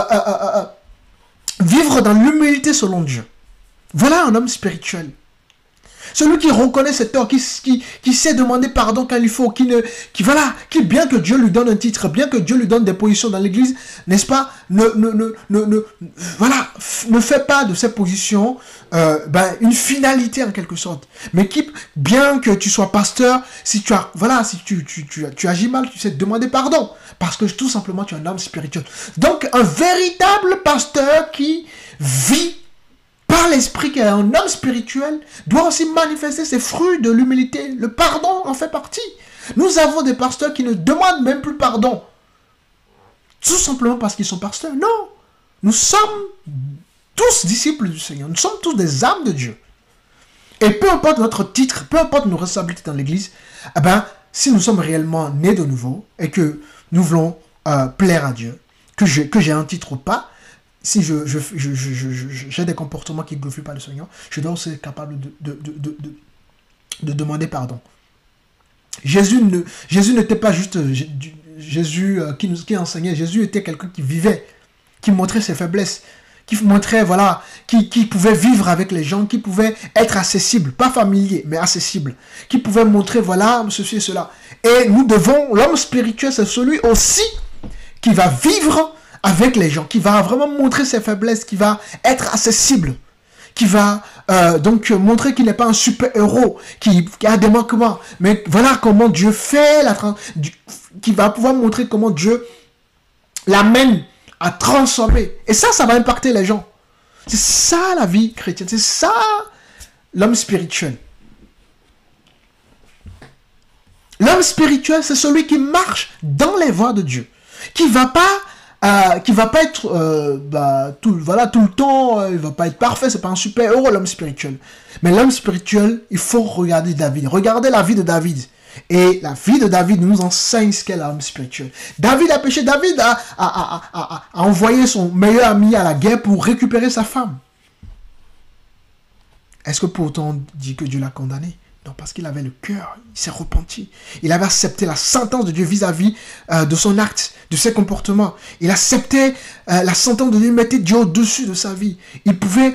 vivre dans l'humilité selon Dieu. Voilà un homme spirituel. Celui qui reconnaît ses torts, qui sait demander pardon quand il faut, qui bien que Dieu lui donne un titre, bien que Dieu lui donne des positions dans l'église, n'est-ce pas, ne fait pas de ces positions une finalité en quelque sorte. Mais bien que tu sois pasteur, si tu agis mal, tu sais demander pardon, parce que tout simplement tu es un homme spirituel. Donc un véritable pasteur qui vit par par l'esprit, qu'un homme spirituel doit aussi manifester ses fruits de l'humilité. Le pardon en fait partie. Nous avons des pasteurs qui ne demandent même plus pardon. Tout simplement parce qu'ils sont pasteurs. Non. Nous sommes tous disciples du Seigneur. Nous sommes tous des âmes de Dieu. Et peu importe notre titre, peu importe nos responsabilités dans l'église, eh ben, si nous sommes réellement nés de nouveau et que nous voulons plaire à Dieu, que j'ai un titre ou pas, si j'ai des comportements qui ne glorifient pas le Seigneur, je dois aussi être capable de demander pardon. Jésus n'était pas juste Jésus qui enseignait. Jésus était quelqu'un qui vivait, qui montrait ses faiblesses, qui montrait, voilà, qui pouvait vivre avec les gens, qui pouvait être accessible, pas familier, mais accessible, qui pouvait montrer, voilà, ceci et cela. Et nous devons, l'homme spirituel, c'est celui aussi qui va vivre avec les gens, qui va vraiment montrer ses faiblesses, qui va être accessible, qui va donc montrer qu'il n'est pas un super-héros, qui a des manquements, mais voilà comment Dieu fait, qui va pouvoir montrer comment Dieu l'amène à transformer. Et ça va impacter les gens. C'est ça la vie chrétienne, c'est ça l'homme spirituel. L'homme spirituel, c'est celui qui marche dans les voies de Dieu, qui va pas être tout le temps, il va pas être parfait, c'est pas un super héros l'homme spirituel. Mais l'homme spirituel, il faut regarder David. Regardez la vie de David. Et la vie de David nous enseigne ce qu'est l'homme spirituel. David a péché, David a envoyé son meilleur ami à la guerre pour récupérer sa femme. Est-ce que pour autant on dit que Dieu l'a condamné? Non, parce qu'il avait le cœur, il s'est repenti. Il avait accepté la sentence de Dieu vis-à-vis de son acte, de ses comportements. Il acceptait la sentence de Dieu, il mettait Dieu au-dessus de sa vie. Il pouvait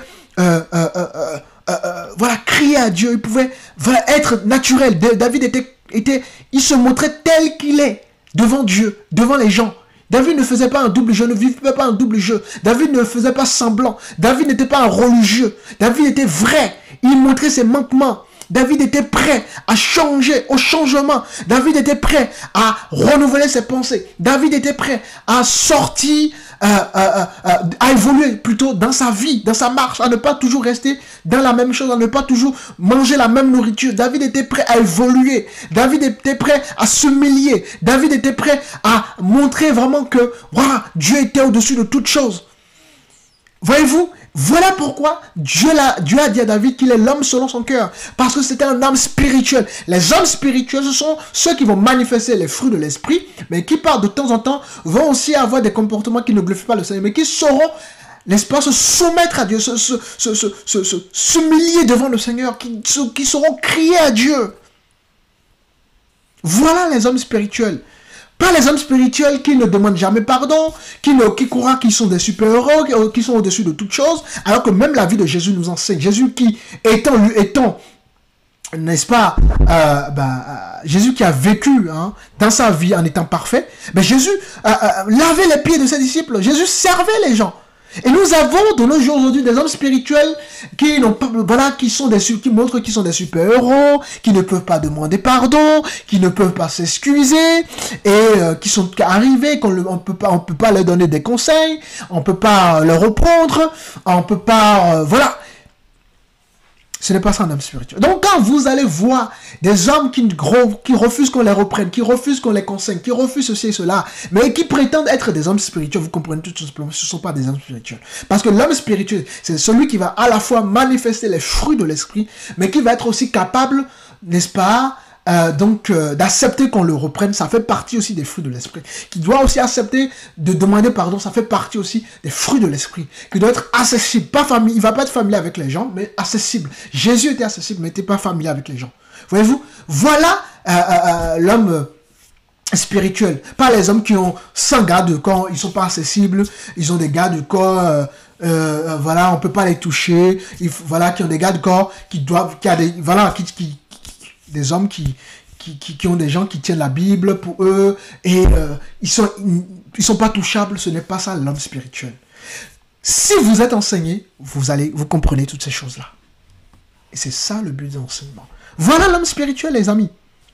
crier à Dieu, il pouvait être naturel. David il se montrait tel qu'il est devant Dieu, devant les gens. David ne faisait pas un double jeu, ne vivait pas un double jeu. David ne faisait pas semblant. David n'était pas un religieux. David était vrai. Il montrait ses manquements. David était prêt à changer, au changement. David était prêt à renouveler ses pensées. David était prêt à sortir, à évoluer plutôt dans sa vie, dans sa marche, à ne pas toujours rester dans la même chose, à ne pas toujours manger la même nourriture. David était prêt à évoluer. David était prêt à s'humilier. David était prêt à montrer vraiment que voilà, Dieu était au-dessus de toute chose. Voyez-vous? Voilà pourquoi Dieu a dit à David qu'il est l'homme selon son cœur. Parce que c'était un homme spirituel. Les hommes spirituels, ce sont ceux qui vont manifester les fruits de l'esprit, mais qui par de temps en temps vont aussi avoir des comportements qui ne glorifient pas le Seigneur, mais qui sauront, n'est-ce pas, se soumettre à Dieu, s'humilier devant le Seigneur, qui sauront crier à Dieu. Voilà les hommes spirituels. Pas les hommes spirituels qui ne demandent jamais pardon, qui croient qu'ils sont des super-héros, qui sont au-dessus de toute chose, alors que même la vie de Jésus nous enseigne. Jésus qui, étant n'est-ce pas, Jésus qui a vécu dans sa vie en étant parfait, Jésus lavait les pieds de ses disciples, Jésus servait les gens. Et nous avons de nos jours aujourd'hui des hommes spirituels qui montrent qu'ils sont des super-héros, qui ne peuvent pas demander pardon, qui ne peuvent pas s'excuser, et qui sont arrivés, on peut pas leur donner des conseils, on peut pas leur reprendre, on peut pas, voilà. Ce n'est pas ça un homme spirituel. Donc quand vous allez voir des hommes qui refusent qu'on les reprenne, qui refusent qu'on les conseille, qui refusent ceci et cela, mais qui prétendent être des hommes spirituels, vous comprenez tout simplement, ce ne sont pas des hommes spirituels. Parce que l'homme spirituel, c'est celui qui va à la fois manifester les fruits de l'esprit, mais qui va être aussi capable, n'est-ce pas, d'accepter qu'on le reprenne. Ça fait partie aussi des fruits de l'esprit. Qui doit aussi accepter de demander pardon, ça fait partie aussi des fruits de l'esprit. Qui doit être accessible, pas familier. Il va pas être familier avec les gens, mais accessible. Jésus était accessible, mais n'était pas familier avec les gens. Voyez-vous, voilà l'homme spirituel. Pas les hommes qui ont 100 gardes de corps, ils sont pas accessibles, ils ont des gardes de corps, voilà, on peut pas les toucher, qui ont des gardes de corps, des hommes qui ont des gens qui tiennent la Bible pour eux, et ils sont pas touchables. Ce n'est pas ça l'homme spirituel. Si vous êtes enseigné, vous comprenez toutes ces choses-là. Et c'est ça le but de l'enseignement. Voilà l'homme spirituel, les amis.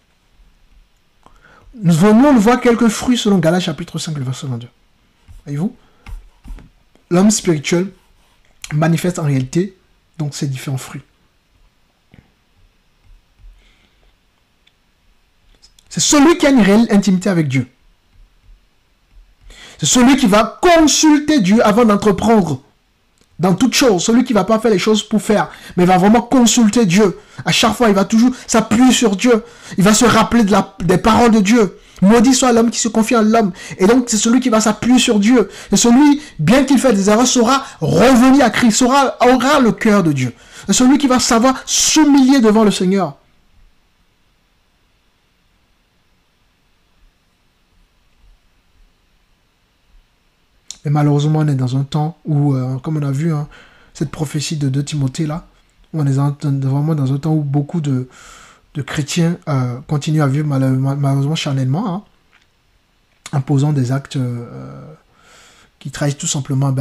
Nous venons de voir quelques fruits selon Galates chapitre 5, le verset 22. Voyez-vous? L'homme spirituel manifeste en réalité donc ces différents fruits. C'est celui qui a une réelle intimité avec Dieu. C'est celui qui va consulter Dieu avant d'entreprendre dans toute chose. Celui qui ne va pas faire les choses pour faire, mais va vraiment consulter Dieu. À chaque fois, il va toujours s'appuyer sur Dieu. Il va se rappeler des paroles de Dieu. Maudit soit l'homme qui se confie en l'homme. Et donc, c'est celui qui va s'appuyer sur Dieu. C'est celui, bien qu'il fasse des erreurs, saura revenir à Christ, aura le cœur de Dieu. C'est celui qui va savoir s'humilier devant le Seigneur. Mais malheureusement, on est dans un temps où, comme on a vu, hein, cette prophétie de 2 Timothée là, on est vraiment dans un temps où beaucoup de chrétiens continuent à vivre malheureusement charnellement, hein, en posant des actes qui trahissent tout simplement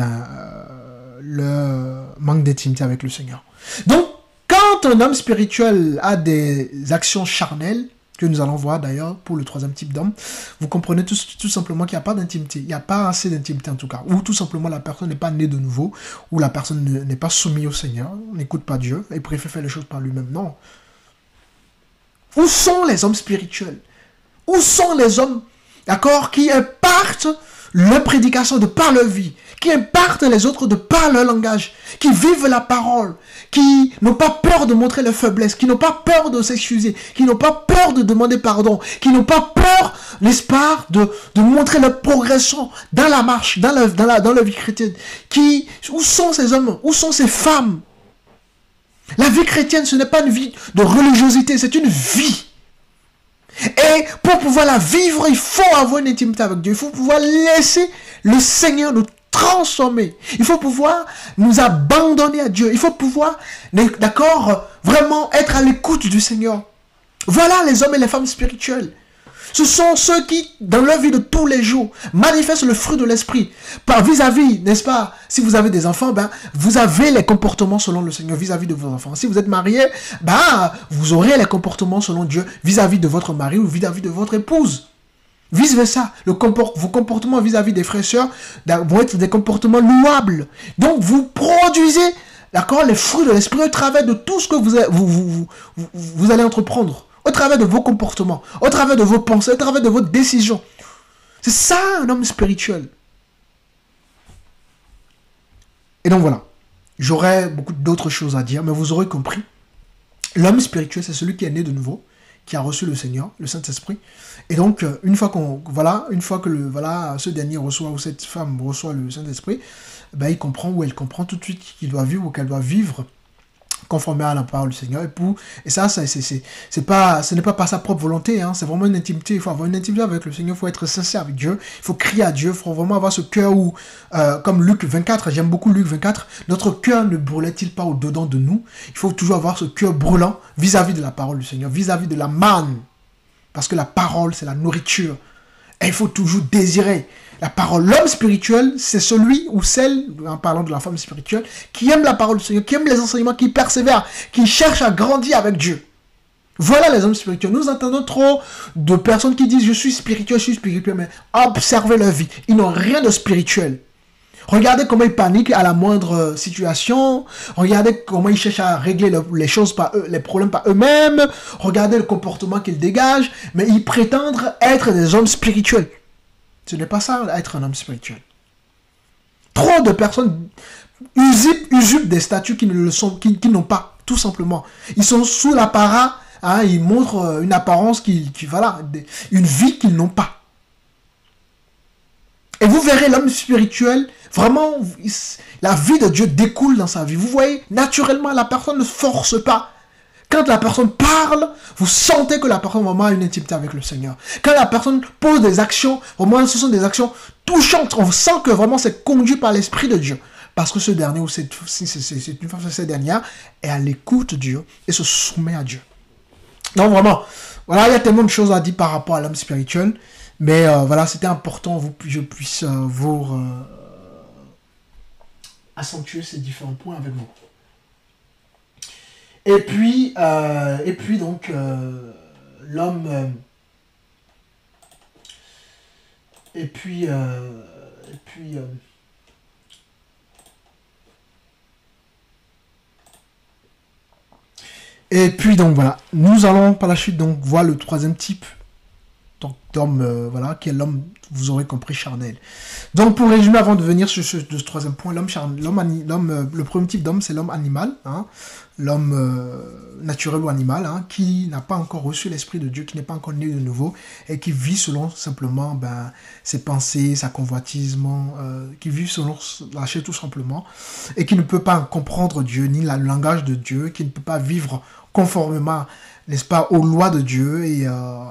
le manque d'intimité avec le Seigneur. Donc, quand un homme spirituel a des actions charnelles, que nous allons voir d'ailleurs pour le 3e type d'homme, vous comprenez tout simplement qu'il n'y a pas d'intimité, il n'y a pas assez d'intimité en tout cas, ou tout simplement la personne n'est pas née de nouveau, ou la personne n'est pas soumise au Seigneur, n'écoute pas Dieu, et préfère faire les choses par lui-même, non. Où sont les hommes spirituels? Où sont les hommes, d'accord, qui impartent leur prédication de par leur vie, qui impartent les autres de par leur langage, qui vivent la parole, qui n'ont pas peur de montrer leur faiblesse, qui n'ont pas peur de s'excuser, qui n'ont pas peur de demander pardon, qui n'ont pas peur, n'est-ce pas, de montrer leur progression dans la marche, dans la vie chrétienne. Où sont ces hommes? Où sont ces femmes? La vie chrétienne, ce n'est pas une vie de religiosité, c'est une vie. Et pour pouvoir la vivre, il faut avoir une intimité avec Dieu. Il faut pouvoir laisser le Seigneur nous transformer. Il faut pouvoir nous abandonner à Dieu. Il faut pouvoir, d'accord, vraiment être à l'écoute du Seigneur. Voilà les hommes et les femmes spirituels. Ce sont ceux qui, dans leur vie de tous les jours, manifestent le fruit de l'esprit. Par vis-à-vis, n'est-ce pas? Si vous avez des enfants, vous avez les comportements selon le Seigneur vis-à-vis de vos enfants. Si vous êtes marié, vous aurez les comportements selon Dieu vis-à-vis de votre mari ou vis-à-vis de votre épouse. Vice-versa, vos comportements vis-à-vis des frères et sœurs vont être des comportements louables. Donc, vous produisez, d'accord, les fruits de l'esprit au travers de tout ce que vous allez entreprendre. Au travers de vos comportements, au travers de vos pensées, au travers de vos décisions. C'est ça un homme spirituel. Et donc voilà, j'aurais beaucoup d'autres choses à dire, mais vous aurez compris. L'homme spirituel, c'est celui qui est né de nouveau, qui a reçu le Seigneur, le Saint-Esprit. Et donc, une fois que ce dernier reçoit, ou cette femme reçoit le Saint-Esprit, il comprend ou elle comprend tout de suite qu'il doit vivre ou qu'elle doit vivre conformément à la parole du Seigneur. Et ça, ce n'est pas par sa propre volonté, hein, c'est vraiment une intimité. Il faut avoir une intimité avec le Seigneur, il faut être sincère avec Dieu, il faut crier à Dieu, il faut vraiment avoir ce cœur où, comme Luc 24, j'aime beaucoup Luc 24, notre cœur ne brûlait-il pas au-dedans de nous? Il faut toujours avoir ce cœur brûlant vis-à-vis de la parole du Seigneur, vis-à-vis de la manne, parce que la parole, c'est la nourriture. Et il faut toujours désirer la parole. L'homme spirituel, c'est celui ou celle, en parlant de la femme spirituelle, qui aime la parole du Seigneur, qui aime les enseignements, qui persévère, qui cherche à grandir avec Dieu. Voilà les hommes spirituels. Nous entendons trop de personnes qui disent « je suis spirituel, mais observez leur vie. Ils n'ont rien de spirituel. Regardez comment ils paniquent à la moindre situation. Regardez comment ils cherchent à régler les choses par eux, les problèmes par eux-mêmes. Regardez le comportement qu'ils dégagent. Mais ils prétendent être des hommes spirituels. Ce n'est pas ça, être un homme spirituel. Trop de personnes usurpent des statuts qui ne le sont, qui n'ont pas, tout simplement. Ils sont sous l'apparat, hein, ils montrent une apparence une vie qu'ils n'ont pas. Et vous verrez l'homme spirituel, vraiment, la vie de Dieu découle dans sa vie. Vous voyez, naturellement, la personne ne force pas. Quand la personne parle, vous sentez que la personne vraiment a une intimité avec le Seigneur. Quand la personne pose des actions, vraiment, ce sont des actions touchantes. On sent que vraiment c'est conduit par l'Esprit de Dieu. Parce que ce dernier ou cette dernière est à l'écoute de Dieu et se soumet à Dieu. Donc vraiment, voilà, il y a tellement de choses à dire par rapport à l'homme spirituel. Mais voilà, c'était important que je puisse accentuer ces différents points avec vous. Et puis donc, l'homme... Et puis donc voilà, nous allons par la suite donc voir le troisième type donc d'homme, voilà, qui est l'homme, vous aurez compris, charnel. Donc pour résumer, avant de venir sur ce troisième point, le premier type d'homme, c'est l'homme animal, hein, l'homme naturel ou animal, hein, qui n'a pas encore reçu l'Esprit de Dieu, qui n'est pas encore né de nouveau, et qui vit selon simplement ses pensées, sa convoitisement, qui vit selon la chair tout simplement, et qui ne peut pas comprendre Dieu, ni le langage de Dieu, qui ne peut pas vivre conformément, n'est-ce pas, aux lois de Dieu. Et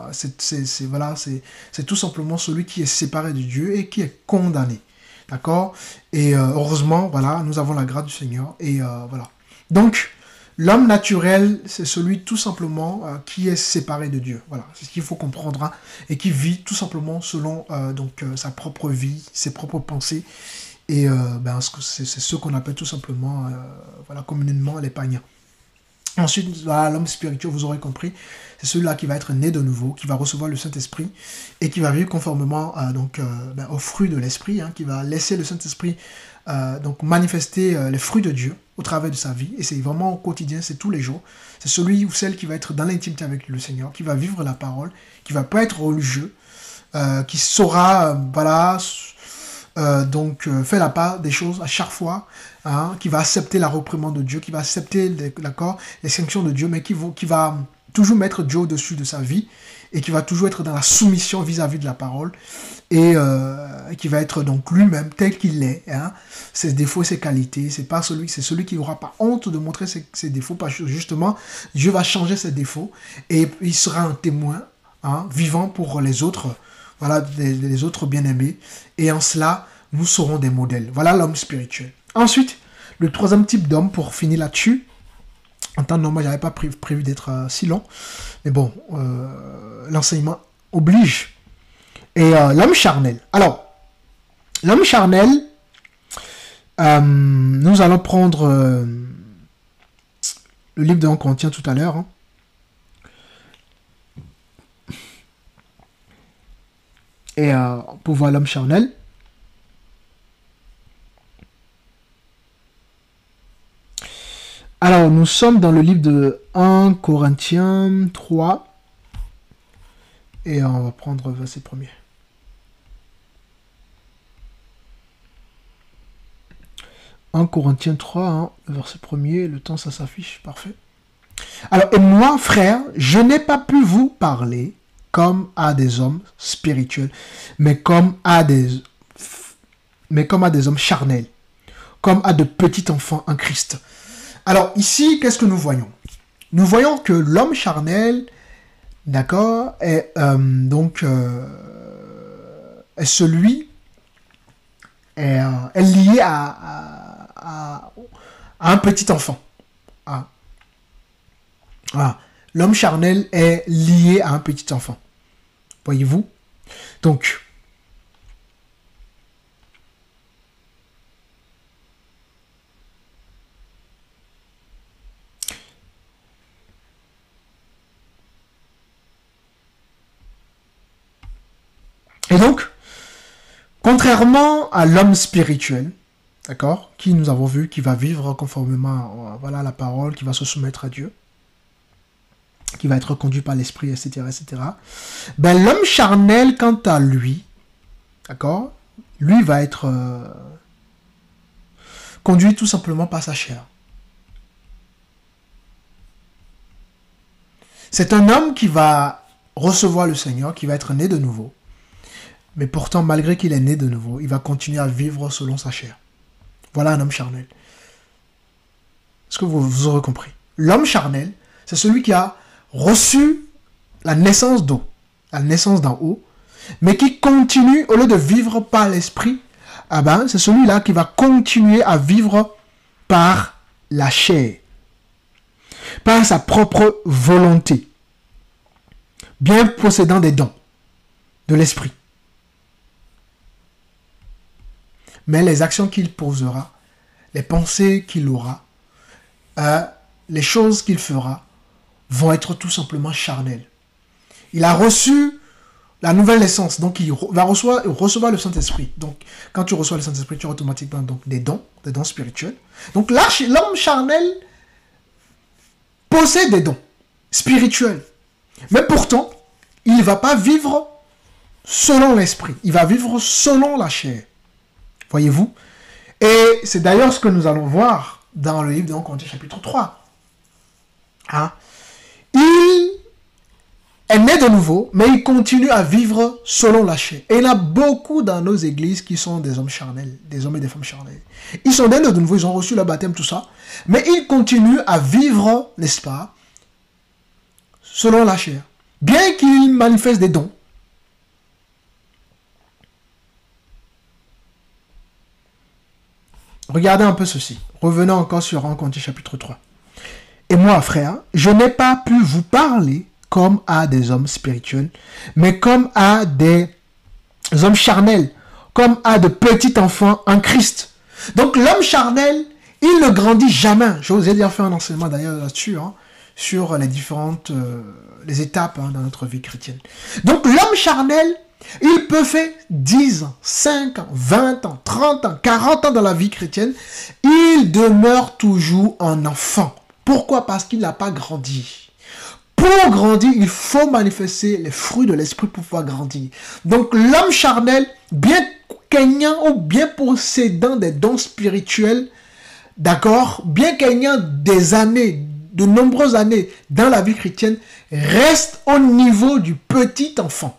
c'est tout simplement celui qui est séparé de Dieu et qui est condamné. D'accord? Et heureusement, voilà, nous avons la grâce du Seigneur. Et voilà. Donc, l'homme naturel, c'est celui tout simplement qui est séparé de Dieu. Voilà, c'est ce qu'il faut comprendre. Hein, et qui vit tout simplement selon sa propre vie, ses propres pensées. Et c'est ce qu'on appelle tout simplement, communément les païens. Ensuite, voilà, l'homme spirituel, vous aurez compris, c'est celui-là qui va être né de nouveau, qui va recevoir le Saint-Esprit et qui va vivre conformément au fruit de l'Esprit, hein, qui va laisser le Saint-Esprit manifester les fruits de Dieu au travers de sa vie. Et c'est vraiment au quotidien, c'est tous les jours. C'est celui ou celle qui va être dans l'intimité avec le Seigneur, qui va vivre la parole, qui va pas être religieux, qui saura, fait la part des choses à chaque fois, hein, qui va accepter la réprimande de Dieu, qui va accepter les sanctions de Dieu, mais qui va toujours mettre Dieu au-dessus de sa vie, et qui va toujours être dans la soumission vis-à-vis de la parole, et qui va être donc lui-même tel qu'il est, hein, ses défauts, ses qualités. C'est celui qui n'aura pas honte de montrer ses défauts, parce que justement, Dieu va changer ses défauts, et il sera un témoin, hein, vivant pour les autres, voilà, les autres bien-aimés. Et en cela, nous serons des modèles. Voilà l'homme spirituel. Ensuite, le troisième type d'homme, pour finir là-dessus. En temps normal, je n'avais pas prévu d'être si long. Mais bon, l'enseignement oblige. Et l'homme charnel. Alors, l'homme charnel, nous allons prendre le livre de 1 Corinthiens tout à l'heure. Hein. Et pour voir l'homme charnel. Alors, nous sommes dans le livre de 1 Corinthiens 3. Et on va prendre le verset premier. « 1 Corinthiens 3, hein, le verset premier, le temps ça s'affiche, parfait. Alors, et moi, frère, je n'ai pas pu vous parler comme à des hommes spirituels, mais comme à des hommes charnels, comme à de petits enfants en Christ. » Alors ici, qu'est-ce que nous voyons? Nous voyons que l'homme charnel, d'accord, est lié à un petit enfant. Ah. Ah. L'homme charnel est lié à un petit enfant. Voyez-vous? Donc, et donc, contrairement à l'homme spirituel, d'accord, qui nous avons vu, qui va vivre conformément à la parole, qui va se soumettre à Dieu, qui va être conduit par l'esprit, etc., etc. Ben, l'homme charnel, quant à lui, d'accord, lui va être conduit tout simplement par sa chair. C'est un homme qui va recevoir le Seigneur, qui va être né de nouveau. Mais pourtant, malgré qu'il est né de nouveau, il va continuer à vivre selon sa chair. Voilà un homme charnel. Est-ce que vous aurez compris? L'homme charnel, c'est celui qui a reçu la naissance d'eau, la naissance d'en haut, mais qui continue, au lieu de vivre par l'esprit, c'est celui-là qui va continuer à vivre par la chair, par sa propre volonté, bien possédant des dons de l'esprit. Mais les actions qu'il posera, les pensées qu'il aura, les choses qu'il fera, vont être tout simplement charnelles. Il a reçu la nouvelle naissance, donc il va recevoir le Saint-Esprit. Donc, quand tu reçois le Saint-Esprit, tu as automatiquement donc, des dons spirituels. Donc là, l'homme charnel possède des dons spirituels. Mais pourtant, il ne va pas vivre selon l'esprit. Il va vivre selon la chair. Voyez-vous? Et c'est d'ailleurs ce que nous allons voir dans le livre de 1 Corinthiens chapitre 3. Hein? Il est né de nouveau, mais il continue à vivre selon la chair. Et il y en a beaucoup dans nos églises qui sont des hommes charnels, des hommes et des femmes charnels. Ils sont nés de nouveau, ils ont reçu le baptême, tout ça, mais ils continuent à vivre, n'est-ce pas, selon la chair. Bien qu'ils manifestent des dons, regardez un peu ceci. Revenons encore sur 1 Corinthiens chapitre 3. Et moi, frère, je n'ai pas pu vous parler comme à des hommes spirituels, mais comme à des hommes charnels, comme à de petits enfants en Christ. Donc l'homme charnel, il ne grandit jamais. Je vous ai déjà fait un enseignement d'ailleurs là-dessus, hein, sur les différentes les étapes dans notre vie chrétienne. Donc l'homme charnel, il peut faire 10 ans, 5 ans, 20 ans, 30 ans, 40 ans dans la vie chrétienne. Il demeure toujours un enfant. Pourquoi? Parce qu'il n'a pas grandi. Pour grandir, il faut manifester les fruits de l'esprit pour pouvoir grandir. Donc l'homme charnel, bien qu'ayant ou bien possédant des dons spirituels, d'accord, bien qu'ayant des années, de nombreuses années dans la vie chrétienne, reste au niveau du petit enfant.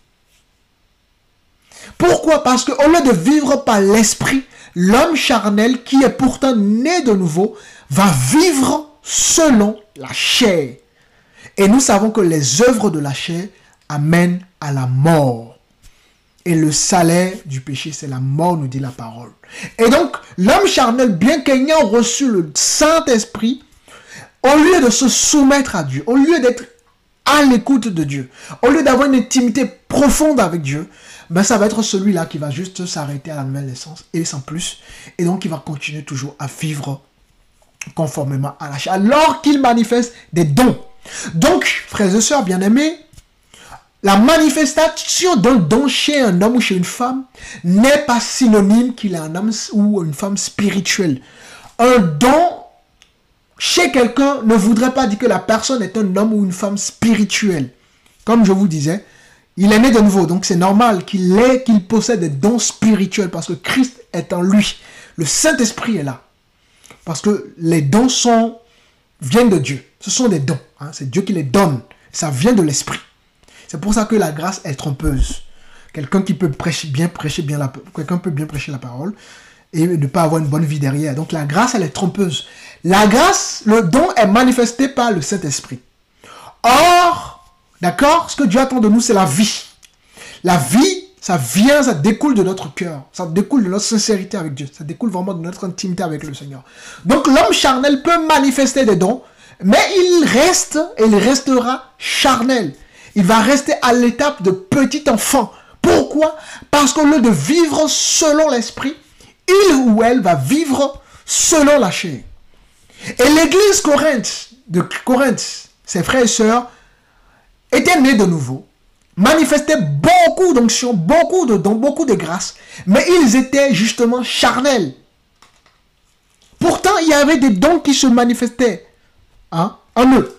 Pourquoi? Parce qu'au lieu de vivre par l'esprit, l'homme charnel, qui est pourtant né de nouveau, va vivre selon la chair. Et nous savons que les œuvres de la chair amènent à la mort. Et le salaire du péché, c'est la mort, nous dit la parole. Et donc, l'homme charnel, bien qu'ayant reçu le Saint-Esprit, au lieu de se soumettre à Dieu, au lieu d'être à l'écoute de Dieu, au lieu d'avoir une intimité profonde avec Dieu, ben ça va être celui-là qui va juste s'arrêter à la nouvelle naissance et sans plus. Et donc, il va continuer toujours à vivre conformément à la chair, alors qu'il manifeste des dons. Donc, frères et sœurs bien-aimés, la manifestation d'un don chez un homme ou chez une femme n'est pas synonyme qu'il est un homme ou une femme spirituelle. Un don chez quelqu'un ne voudrait pas dire que la personne est un homme ou une femme spirituelle. Comme je vous disais, il est né de nouveau, donc c'est normal qu'il possède des dons spirituels parce que Christ est en lui. Le Saint-Esprit est là. Parce que les dons viennent de Dieu. Ce sont des dons. Hein. C'est Dieu qui les donne. Ça vient de l'Esprit. C'est pour ça que la grâce est trompeuse. Quelqu'un qui peut quelqu'un peut bien prêcher la parole et ne pas avoir une bonne vie derrière. Donc la grâce, elle est trompeuse. La grâce, le don est manifesté par le Saint-Esprit. Or, d'accord, ce que Dieu attend de nous, c'est la vie. La vie, ça découle de notre cœur. Ça découle de notre sincérité avec Dieu. Ça découle vraiment de notre intimité avec le Seigneur. Donc l'homme charnel peut manifester des dons, mais il reste et il restera charnel. Il va rester à l'étape de petit enfant. Pourquoi? Parce qu'au lieu de vivre selon l'esprit, il ou elle va vivre selon la chair. Et l'église de Corinthe, ses frères et sœurs, était née de nouveau, manifestait beaucoup d'onction, beaucoup de dons, beaucoup de grâces, mais ils étaient justement charnels. Pourtant, il y avait des dons qui se manifestaient en eux.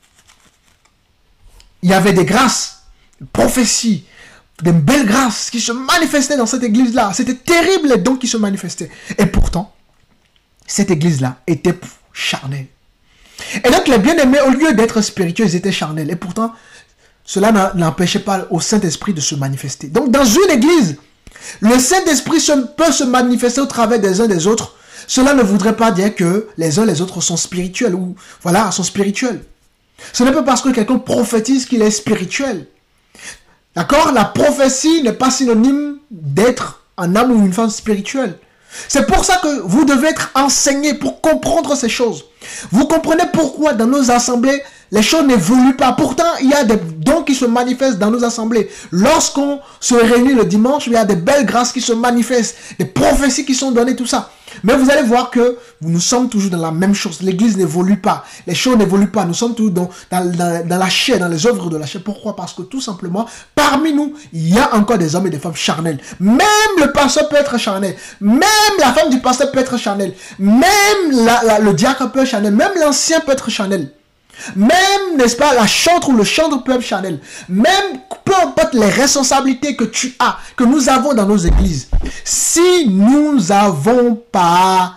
Il y avait des grâces, des prophéties, des belles grâces qui se manifestaient dans cette église-là. C'était terrible les dons qui se manifestaient. Et pourtant, cette église-là était charnelle. Et donc les bien-aimés, au lieu d'être spirituels, ils étaient charnels. Et pourtant, cela n'empêchait pas au Saint-Esprit de se manifester. Donc dans une église, le Saint-Esprit peut se manifester au travers des uns des autres. Cela ne voudrait pas dire que les uns les autres sont spirituels ou sont spirituels. Ce n'est pas parce que quelqu'un prophétise qu'il est spirituel. D'accord? La prophétie n'est pas synonyme d'être un homme ou une femme spirituelle. C'est pour ça que vous devez être enseigné pour comprendre ces choses. Vous comprenez pourquoi dans nos assemblées, les choses n'évoluent pas. Pourtant, il y a des dons qui se manifestent dans nos assemblées. Lorsqu'on se réunit le dimanche, il y a des belles grâces qui se manifestent, des prophéties qui sont données, tout ça. Mais vous allez voir que nous sommes toujours dans la même chose. L'église n'évolue pas. Les choses n'évoluent pas. Nous sommes toujours dans la chair, dans les œuvres de la chair. Pourquoi? Parce que tout simplement, parmi nous, il y a encore des hommes et des femmes charnels. Même le pasteur peut être charnel. Même la femme du pasteur peut être charnelle. Même le diacre peut être charnel. Même l'ancien peut être charnel. Même, n'est-ce pas, la chantre ou le chantre peut être charnel. Même, peu importe les responsabilités que tu as, que nous avons dans nos églises. Si nous n'avons pas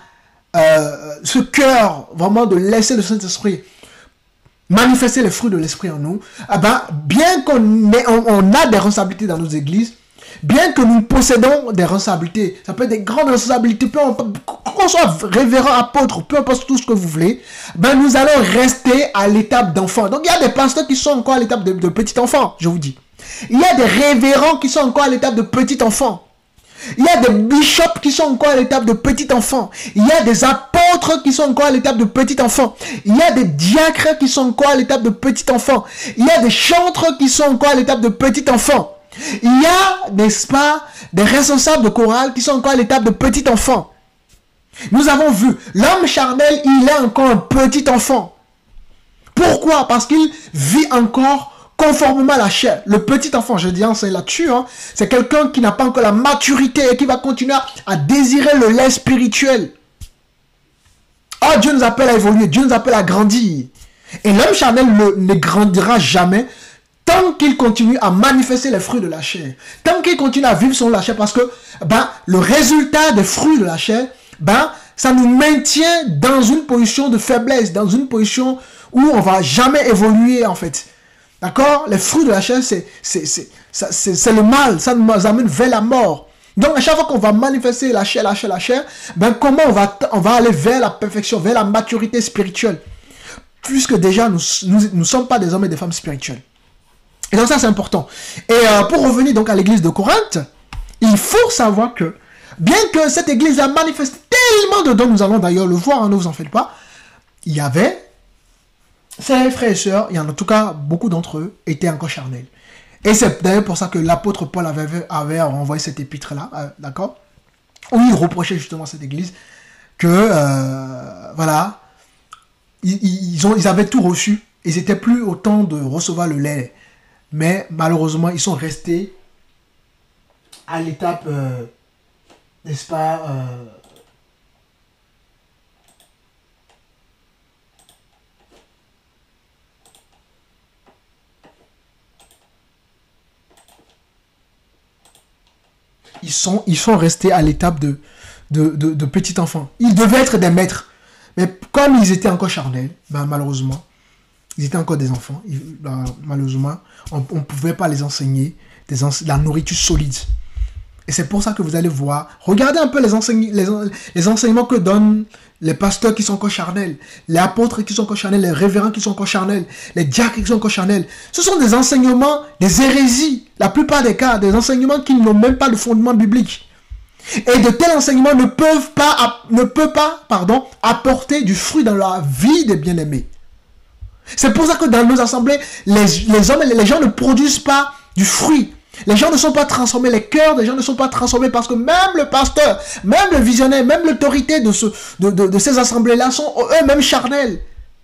ce cœur vraiment de laisser le Saint-Esprit manifester les fruits de l'Esprit en nous, eh ben, bien qu'on a des responsabilités dans nos églises, bien que nous possédons des responsabilités, ça peut être des grandes responsabilités, qu'on soit révérend, apôtre, peu importe tout ce que vous voulez, ben nous allons rester à l'étape d'enfant. Donc il y a des pasteurs qui sont encore à l'étape de petit enfant, je vous dis. Il y a des révérends qui sont encore à l'étape de petit enfant. Il y a des bishops qui sont encore à l'étape de petit enfant. Il y a des apôtres qui sont encore à l'étape de petit enfant. Il y a des diacres qui sont encore à l'étape de petit enfant. Il y a des chantres qui sont encore à l'étape de petit enfant. Il y a, n'est-ce pas, des responsables de chorale qui sont encore à l'étape de petit enfant. Nous avons vu, l'homme charnel, il est encore un petit enfant. Pourquoi? Parce qu'il vit encore conformément à la chair. Le petit enfant, je dis, c'est là-dessus, hein, c'est quelqu'un qui n'a pas encore la maturité et qui va continuer à désirer le lait spirituel. Oh, Dieu nous appelle à évoluer, Dieu nous appelle à grandir. Et l'homme charnel ne grandira jamais tant qu'il continue à manifester les fruits de la chair. Tant qu'il continue à vivre selon la chair, parce que le résultat des fruits de la chair, ça nous maintient dans une position de faiblesse, dans une position où on ne va jamais évoluer en fait. D'accord? Les fruits de la chair, c'est le mal, ça nous amène vers la mort. Donc à chaque fois qu'on va manifester la chair, comment on va aller vers la perfection, vers la maturité spirituelle? Puisque déjà nous ne sommes pas des hommes et des femmes spirituels. Et donc ça c'est important. Et pour revenir donc à l'église de Corinthe, il faut savoir que, bien que cette église a manifesté tellement de dons, nous allons d'ailleurs le voir, hein, ne vous en faites pas, il y avait ses frères et sœurs, il y en a en tout cas beaucoup d'entre eux, étaient encore charnels. Et c'est d'ailleurs pour ça que l'apôtre Paul avait envoyé cette épître-là, d'accord, où il reprochait justement à cette église que, voilà, ils avaient tout reçu, ils n'étaient plus au temps de recevoir le lait. Mais malheureusement, ils sont restés à l'étape, n'est-ce pas, ils sont restés à l'étape de petits enfants. Ils devaient être des maîtres. Mais comme ils étaient encore charnels, malheureusement, ils étaient encore des enfants. Malheureusement, on ne pouvait pas les enseigner la nourriture solide. Et c'est pour ça que vous allez voir. Regardez un peu les enseignements que donnent les pasteurs qui sont encore charnels, les apôtres qui sont encore charnels, les révérends qui sont encore charnels, les diacres qui sont encore charnels. Ce sont des enseignements, des hérésies, la plupart des cas, des enseignements qui n'ont même pas de fondement biblique. Et de tels enseignements ne peuvent pas apporter du fruit dans la vie des bien-aimés. C'est pour ça que dans nos assemblées, les hommes et les gens ne produisent pas du fruit. Les gens ne sont pas transformés, les cœurs des gens ne sont pas transformés parce que même le pasteur, même le visionnaire, même l'autorité de ces assemblées-là sont eux-mêmes charnels.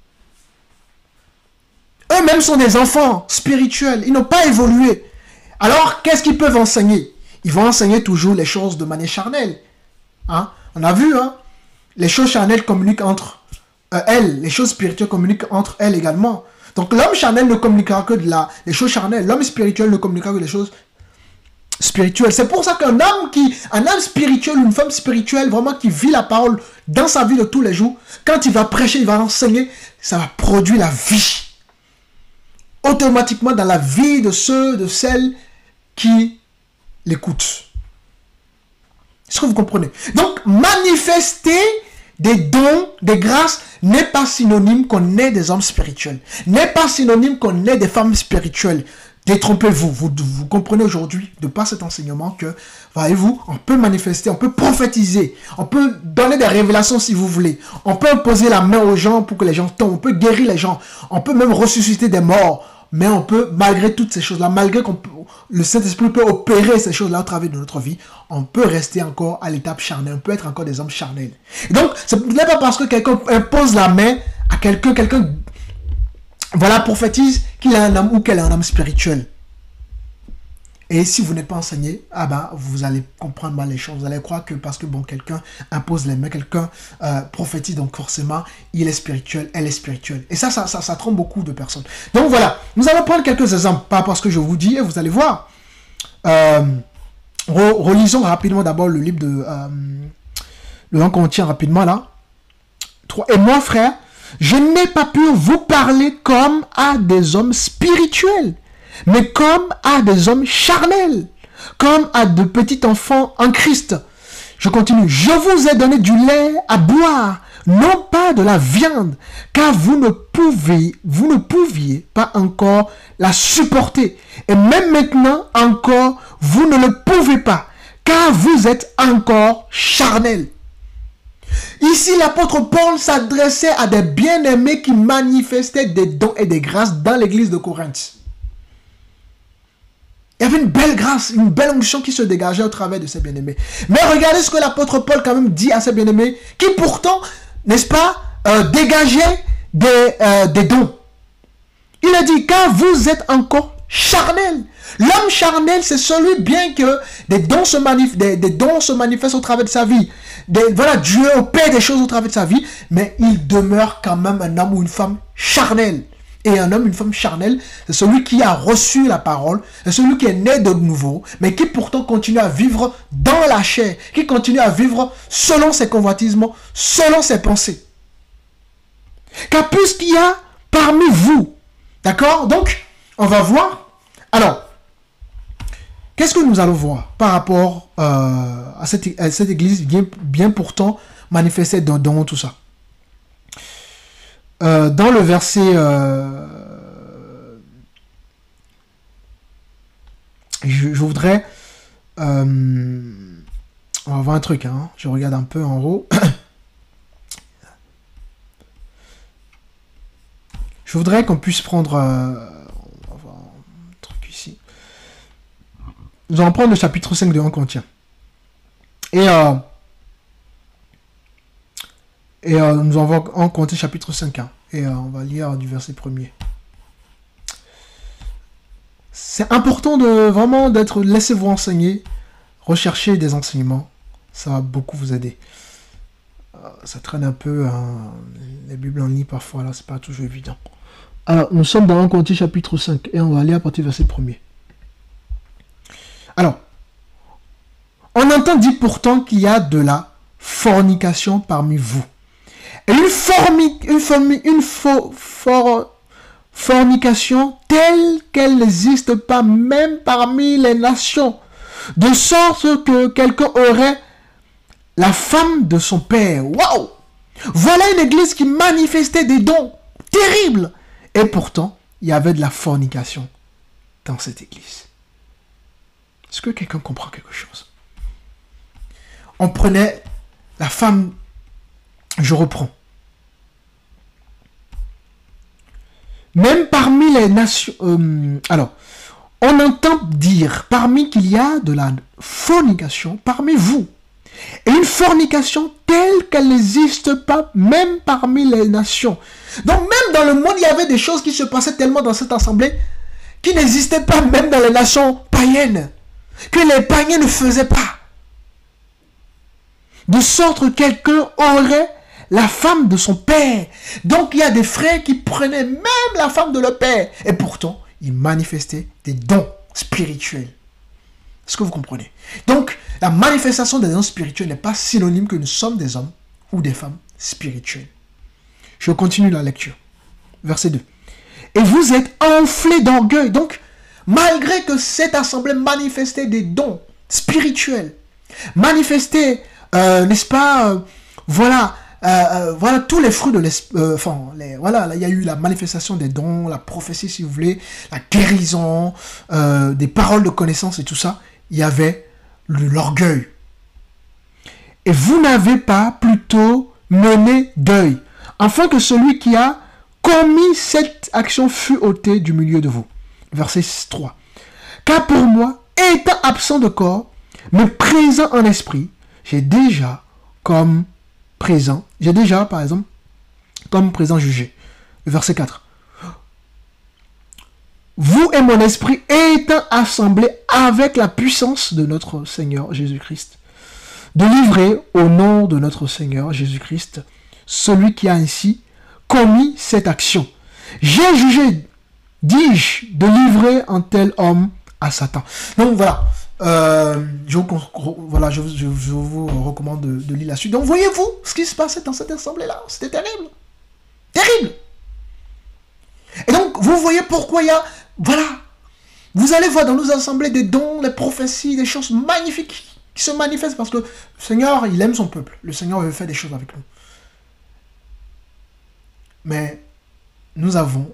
Eux-mêmes sont des enfants spirituels, ils n'ont pas évolué. Alors, qu'est-ce qu'ils peuvent enseigner? Ils vont enseigner toujours les choses de manière charnelle. Hein? On a vu, hein? Les choses charnelles communiquent entre elles, les choses spirituelles communiquent entre elles également. Donc l'homme charnel ne communiquera que des choses charnelles. L'homme spirituel ne communiquera que des choses spirituelles. C'est pour ça qu'un homme spirituel, une femme spirituelle, vraiment qui vit la parole dans sa vie de tous les jours, quand il va prêcher, il va enseigner, ça va produire la vie. Automatiquement dans la vie de celles qui l'écoutent. Est-ce que vous comprenez? Donc manifester des dons, des grâces, n'est pas synonyme qu'on ait des hommes spirituels. N'est pas synonyme qu'on ait des femmes spirituelles. Détrompez-vous. Vous comprenez aujourd'hui, de par cet enseignement, que, voyez-vous, on peut manifester, on peut prophétiser, on peut donner des révélations si vous voulez. On peut poser la main aux gens pour que les gens tombent. On peut guérir les gens. On peut même ressusciter des morts. Mais on peut, malgré toutes ces choses-là, malgré que le Saint-Esprit peut opérer ces choses-là au travers de notre vie, on peut rester encore à l'étape charnelle. On peut être encore des hommes charnels. Et donc, ce n'est pas parce que quelqu'un impose la main à quelqu'un, voilà, prophétise qu'il est un homme ou qu'elle est un homme spirituel. Et si vous n'êtes pas enseigné, vous allez comprendre mal les choses. Vous allez croire que parce que quelqu'un impose les mains, quelqu'un prophétise, donc forcément, il est spirituel, elle est spirituelle. Et ça trompe beaucoup de personnes. Donc voilà, nous allons prendre quelques exemples par rapport à ce que je vous dis et vous allez voir. Relisons rapidement d'abord le livre de le 1 Corinthiens rapidement là. Et moi, frère, je n'ai pas pu vous parler comme à des hommes spirituels, mais comme à des hommes charnels, comme à de petits enfants en Christ. Je continue. Je vous ai donné du lait à boire, non pas de la viande, car vous ne pouviez pas encore la supporter. Et même maintenant encore, vous ne le pouvez pas, car vous êtes encore charnels. Ici, l'apôtre Paul s'adressait à des bien-aimés qui manifestaient des dons et des grâces dans l'église de Corinthe. Il y avait une belle grâce, une belle onction qui se dégageait au travers de ces bien-aimés. Mais regardez ce que l'apôtre Paul quand même dit à ces bien-aimés, qui pourtant, n'est-ce pas, dégageaient des dons. Il a dit, car vous êtes encore charnel. L'homme charnel, c'est celui, bien que des dons se manifestent au travers de sa vie. Dieu opère des choses au travers de sa vie, mais il demeure quand même un homme ou une femme charnel. Et un homme, une femme charnelle, c'est celui qui a reçu la parole, c'est celui qui est né de nouveau, mais qui pourtant continue à vivre dans la chair, qui continue à vivre selon ses convoitismes, selon ses pensées. Car puisqu'il y a parmi vous, d'accord? Donc, on va voir. Alors, qu'est-ce que nous allons voir par rapport à cette église bien pourtant manifestée dans tout ça? Dans le verset je voudrais on va voir un truc, hein. Je regarde un peu en haut. Je voudrais qu'on puisse prendre on va voir un truc ici. Nous allons prendre le chapitre 5 de 1 Corinthiens et nous allons voir en Corinthiens chapitre 5, hein, et on va lire du verset 1er. C'est important de vraiment laissez-vous enseigner, rechercher des enseignements, ça va beaucoup vous aider. Ça traîne un peu, hein, les Bibles en ligne parfois, là, c'est pas toujours évident. Alors, nous sommes dans 1 Corinthiens chapitre 5, et on va lire à partir du verset 1er. Alors, on entend dire pourtant qu'il y a de la fornication parmi vous. Et une fornication telle qu'elle n'existe pas même parmi les nations, de sorte que quelqu'un aurait la femme de son père. Waouh! Voilà une église qui manifestait des dons terribles. Et pourtant, il y avait de la fornication dans cette église. Est-ce que quelqu'un comprend quelque chose? On prenait la femme. Je reprends. Même parmi les nations... alors, on entend dire parmi qu'il y a de la fornication parmi vous. Et une fornication telle qu'elle n'existe pas même parmi les nations. Donc même dans le monde, il y avait des choses qui se passaient tellement dans cette assemblée qui n'existaient pas même dans les nations païennes. Que les païens ne faisaient pas. De sorte que quelqu'un aurait la femme de son père. Donc il y a des frères qui prenaient même la femme de leur père. Et pourtant, ils manifestaient des dons spirituels. Est-ce que vous comprenez? Donc, la manifestation des dons spirituels n'est pas synonyme que nous sommes des hommes ou des femmes spirituels. Je continue la lecture. Verset 2. Et vous êtes enflés d'orgueil. Donc, malgré que cette assemblée manifestait des dons spirituels, manifestait, n'est-ce pas, voilà tous les fruits de l'esprit. Il y a eu la manifestation des dons, la prophétie si vous voulez, la guérison, des paroles de connaissance et tout ça. Il y avait l'orgueil. Et vous n'avez pas plutôt mené deuil, afin que celui qui a commis cette action fût ôté du milieu de vous. Verset 3. Car pour moi, étant absent de corps, mais présent en esprit, j'ai déjà, par exemple, comme présent jugé. Verset 4. vous et mon esprit étant assemblés avec la puissance de notre Seigneur Jésus-Christ, de livrer au nom de notre Seigneur Jésus-Christ celui qui a ainsi commis cette action. J'ai jugé, dis-je, de livrer un tel homme à Satan. Donc voilà, je vous recommande de lire la suite. Donc voyez-vous ce qui se passait dans cette assemblée-là. C'était terrible. Terrible. Et donc, vous voyez pourquoi il y a... Voilà. Vous allez voir dans nos assemblées des dons, des prophéties, des choses magnifiques qui se manifestent parce que le Seigneur, il aime son peuple. Le Seigneur veut faire des choses avec nous. Mais nous avons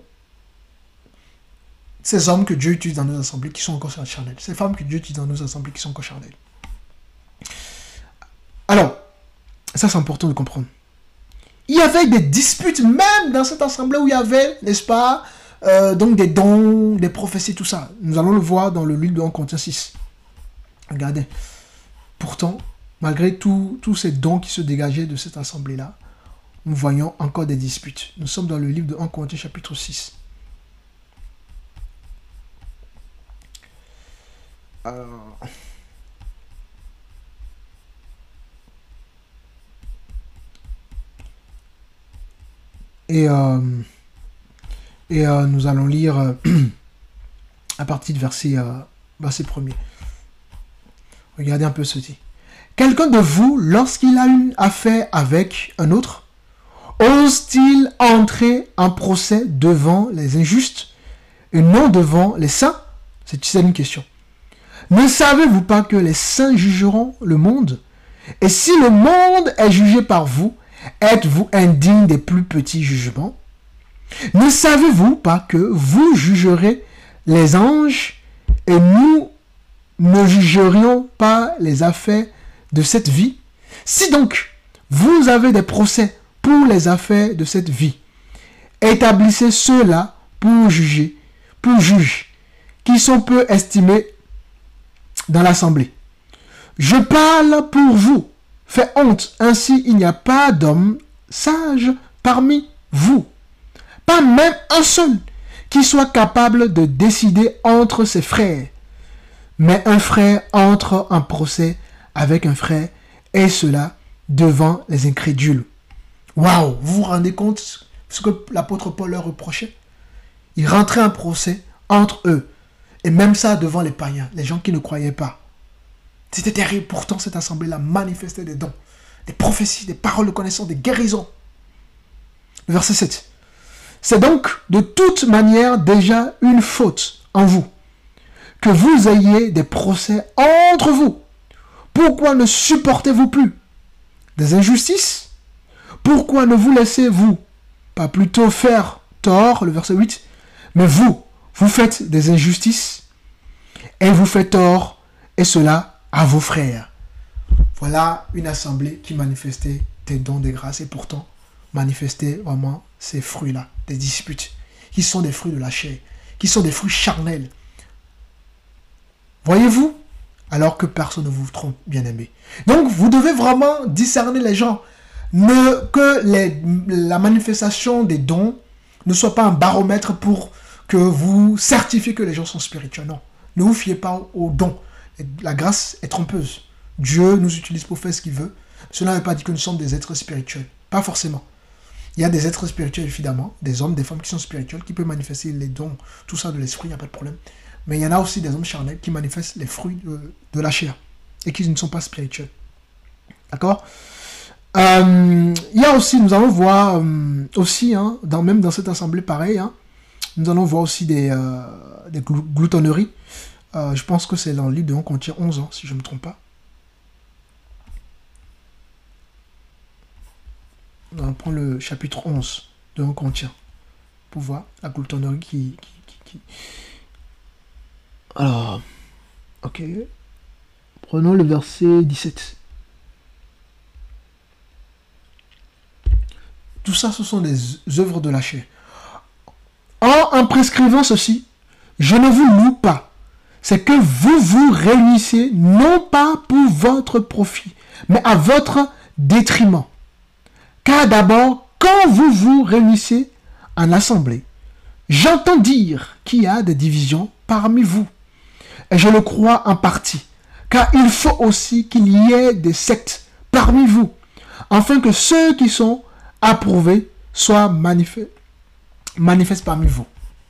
ces hommes que Dieu utilise dans nos assemblées qui sont encore charnels. Ces femmes que Dieu utilise dans nos assemblées qui sont encore charnelles. Alors, ça c'est important de comprendre. Il y avait des disputes même dans cette assemblée où il y avait, n'est-ce pas, donc des dons, des prophéties, tout ça. Nous allons le voir dans le livre de 1 Corinthiens 6. Regardez. Pourtant, malgré tous ces dons qui se dégageaient de cette assemblée-là, nous voyons encore des disputes. Nous sommes dans le livre de 1 Corinthiens chapitre 6. Nous allons lire à partir du verset 1er. Regardez un peu ceci. Quelqu'un de vous, lorsqu'il a une affaire avec un autre, ose-t-il entrer en procès devant les injustes et non devant les saints? C'est une question. Ne savez-vous pas que les saints jugeront le monde? Et si le monde est jugé par vous, êtes-vous indigne des plus petits jugements? Ne savez-vous pas que vous jugerez les anges et nous ne jugerions pas les affaires de cette vie? Si donc vous avez des procès pour les affaires de cette vie, établissez ceux-là pour juger, pour juges, qui sont peu estimés dans l'assemblée. Je parle pour vous. Fait honte, ainsi il n'y a pas d'homme sage parmi vous. Pas même un seul qui soit capable de décider entre ses frères. Mais un frère entre en procès avec un frère, et cela devant les incrédules. Waouh, vous vous rendez compte ce que l'apôtre Paul leur reprochait? Il rentrait en procès entre eux. Et même ça devant les païens, les gens qui ne croyaient pas. C'était terrible. Pourtant, cette assemblée-là manifestait des dons, des prophéties, des paroles de connaissance, des guérisons. Le verset 7. C'est donc de toute manière déjà une faute en vous, que vous ayez des procès entre vous. Pourquoi ne supportez-vous plus des injustices? Pourquoi ne vous laissez-vous pas plutôt faire tort, le verset 8, mais vous faites des injustices et vous faites tort, et cela à vos frères. Voilà une assemblée qui manifestait des dons de grâce et pourtant manifestait vraiment ces fruits-là, des disputes, qui sont des fruits de la chair, qui sont des fruits charnels. Voyez-vous? Alors que personne ne vous trompe, bien-aimé. Donc, vous devez vraiment discerner les gens. Que la manifestation des dons ne soit pas un baromètre pour que vous certifiez que les gens sont spirituels. Non. Ne vous fiez pas aux dons. La grâce est trompeuse. Dieu nous utilise pour faire ce qu'il veut. Cela ne veut pas dire que nous sommes des êtres spirituels. Pas forcément. Il y a des êtres spirituels, évidemment, des hommes, des femmes qui sont spirituels, qui peuvent manifester les dons, tout ça de l'esprit, il n'y a pas de problème. Mais il y en a aussi des hommes charnels qui manifestent les fruits de la chair et qui ne sont pas spirituels. D'accord? Il y a aussi, nous allons voir aussi, même dans cette assemblée pareil, nous allons voir aussi des gloutonneries. Je pense que c'est dans le livre de 1 Corinthiens 11, si je ne me trompe pas. On va prendre le chapitre 11 de 1 Corinthiens pour voir la gloutonnerie qui... Alors, ok. Prenons le verset 17. Tout ça, ce sont des œuvres de la chair. En prescrivant ceci, je ne vous loue pas. C'est que vous vous réunissez non pas pour votre profit, mais à votre détriment. Car d'abord, quand vous vous réunissez en assemblée, J'entends dire qu'il y a des divisions parmi vous. Et je le crois en partie. Car il faut aussi qu'il y ait des sectes parmi vous, afin que ceux qui sont approuvés soient manifestes parmi vous.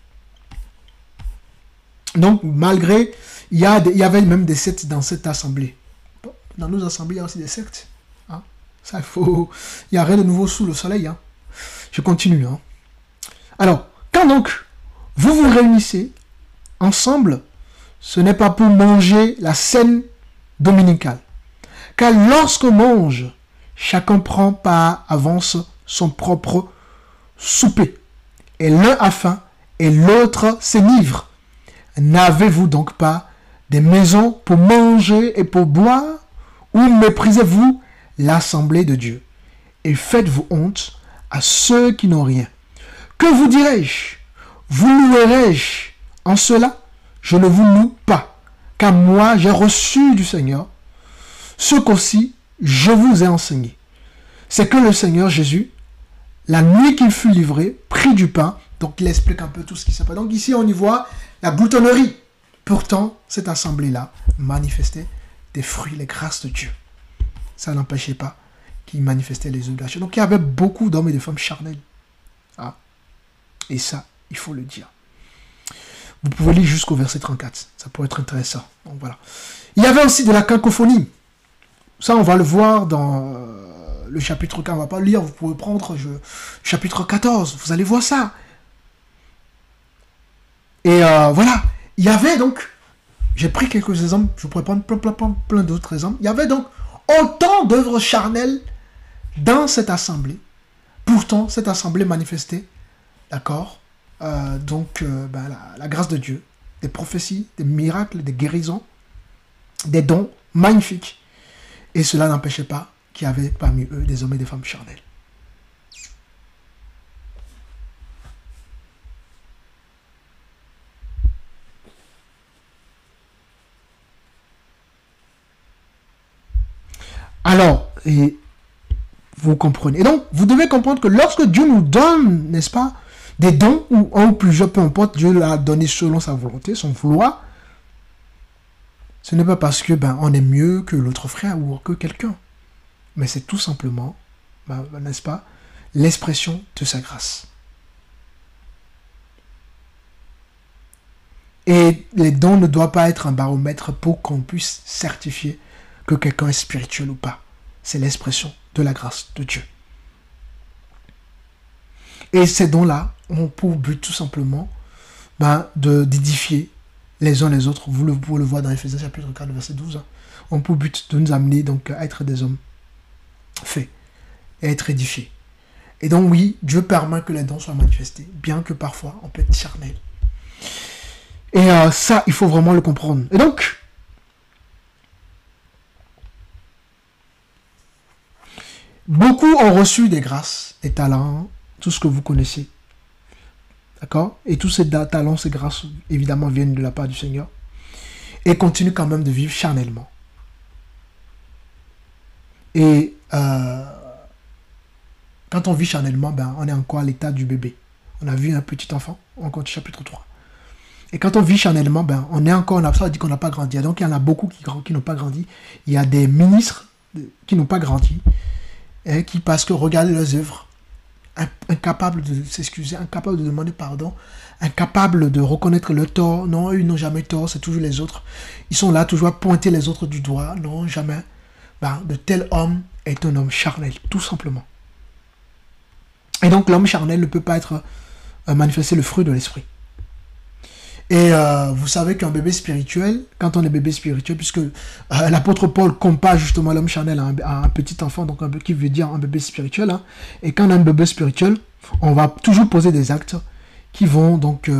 Donc, malgré, il y avait même des sectes dans cette assemblée. Dans nos assemblées, il y a aussi des sectes. Hein? Ça, il n'y a rien de nouveau sous le soleil. Hein? Je continue. Hein? Alors, quand donc vous vous réunissez ensemble, ce n'est pas pour manger la scène dominicale. Car lorsqu'on mange, chacun prend par avance son propre souper. Et l'un a faim et l'autre s'enivre. N'avez-vous donc pas des maisons pour manger et pour boire? Ou méprisez-vous l'assemblée de Dieu? Et faites-vous honte à ceux qui n'ont rien. Que vous dirai-je? Vous louerai-je en cela? Je ne vous loue pas, car moi j'ai reçu du Seigneur ce qu'aussi je vous ai enseigné. C'est que le Seigneur Jésus, la nuit qu'il fut livré, prit du pain. Donc il explique un peu tout ce qui s'est passé. Donc ici on y voit la gloutonnerie. Pourtant, cette assemblée-là manifestait des fruits, les grâces de Dieu. Ça n'empêchait pas qu'il manifestait les œuvres de la chair. Donc il y avait beaucoup d'hommes et de femmes charnels. Ah. Et ça, il faut le dire. Vous pouvez lire jusqu'au verset 34. Ça pourrait être intéressant. Donc voilà. Il y avait aussi de la cacophonie. Ça, on va le voir dans le chapitre 4. On ne va pas le lire. Vous pouvez prendre chapitre 14. Vous allez voir ça. Et voilà. Il y avait donc, j'ai pris quelques exemples. Je pourrais prendre plein d'autres exemples. Il y avait donc autant d'œuvres charnelles dans cette assemblée. Pourtant, cette assemblée manifestait, d'accord, la grâce de Dieu, des prophéties, des miracles, des guérisons, des dons magnifiques. Et cela n'empêchait pas qu'il y avait parmi eux des hommes et des femmes charnels. Alors, et vous comprenez. Et donc, vous devez comprendre que lorsque Dieu nous donne, n'est-ce pas, des dons, ou un ou plusieurs, peu importe, Dieu l'a donné selon sa volonté, son vouloir, ce n'est pas parce que on est mieux que l'autre frère ou que quelqu'un. Mais c'est tout simplement, n'est-ce pas, l'expression de sa grâce. Et les dons ne doivent pas être un baromètre pour qu'on puisse certifier que quelqu'un est spirituel ou pas. C'est l'expression de la grâce de Dieu. Et ces dons-là ont pour but tout simplement d'édifier les uns les autres. Vous pouvez le voir dans Ephésiens chapitre 4, verset 12. Ont pour but de nous amener donc à être des hommes faits et à être édifiés. Et donc oui, Dieu permet que les dons soient manifestés, bien que parfois on peut être charnel. Et ça, il faut vraiment le comprendre. Et donc, beaucoup ont reçu des grâces, des talents, tout ce que vous connaissez. D'accord? Et tous ces talents, ces grâces, évidemment, viennent de la part du Seigneur. Et continuent quand même de vivre charnellement. Et quand on vit charnellement, on est encore à l'état du bébé. On a vu un petit enfant, on compte chapitre 3. Et quand on vit charnellement, on est encore, ça dit qu'on n'a pas grandi. Donc il y en a beaucoup qui n'ont pas grandi. Il y a des ministres qui n'ont pas grandi. Et qui, parce que regardez leurs œuvres, incapables de s'excuser, incapables de demander pardon, incapables de reconnaître leur tort. Non, ils n'ont jamais tort, c'est toujours les autres. Ils sont là toujours à pointer les autres du doigt. Non, jamais. De tel homme est un homme charnel, tout simplement. Et donc l'homme charnel ne peut pas être manifester le fruit de l'esprit. Et vous savez qu'un bébé spirituel, quand on est bébé spirituel, puisque l'apôtre Paul compare justement l'homme charnel à un petit enfant, donc qui veut dire un bébé spirituel, hein, et quand on a un bébé spirituel, on va toujours poser des actes qui vont donc,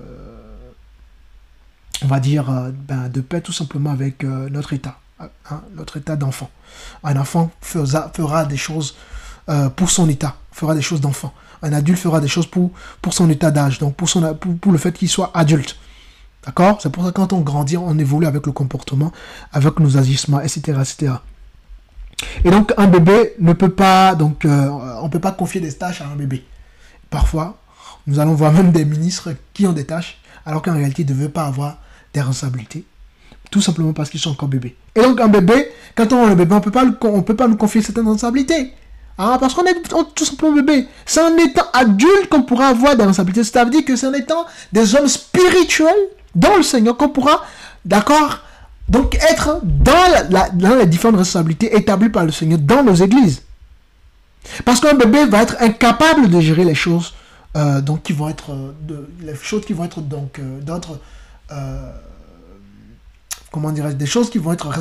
on va dire, de paix tout simplement avec notre état, hein, notre état d'enfant. Un enfant fera des choses pour son état, fera des choses d'enfant. Un adulte fera des choses pour son état d'âge, donc pour le fait qu'il soit adulte. D'accord? C'est pour ça que quand on grandit, on évolue avec le comportement, avec nos agissements, etc., etc. Et donc, un bébé ne peut pas, on ne peut pas confier des tâches à un bébé. Parfois, Nous allons voir même des ministres qui ont des tâches, alors qu'en réalité, ils ne devaient pas avoir des responsabilités. Tout simplement parce qu'ils sont encore bébés. Et donc, un bébé, quand on est un bébé, on ne peut pas nous confier certaines responsabilités. Hein, parce qu'on est tout simplement bébé. C'est en étant adulte qu'on pourra avoir des responsabilités. Ça veut dire que c'est en étant des hommes spirituels dans le Seigneur qu'on pourra, d'accord, donc être dans les différentes responsabilités établies par le Seigneur dans nos églises. Parce qu'un bébé va être incapable de gérer les choses donc qui vont être les choses qui vont être donc d'autres comment dirais-je, des choses qui vont être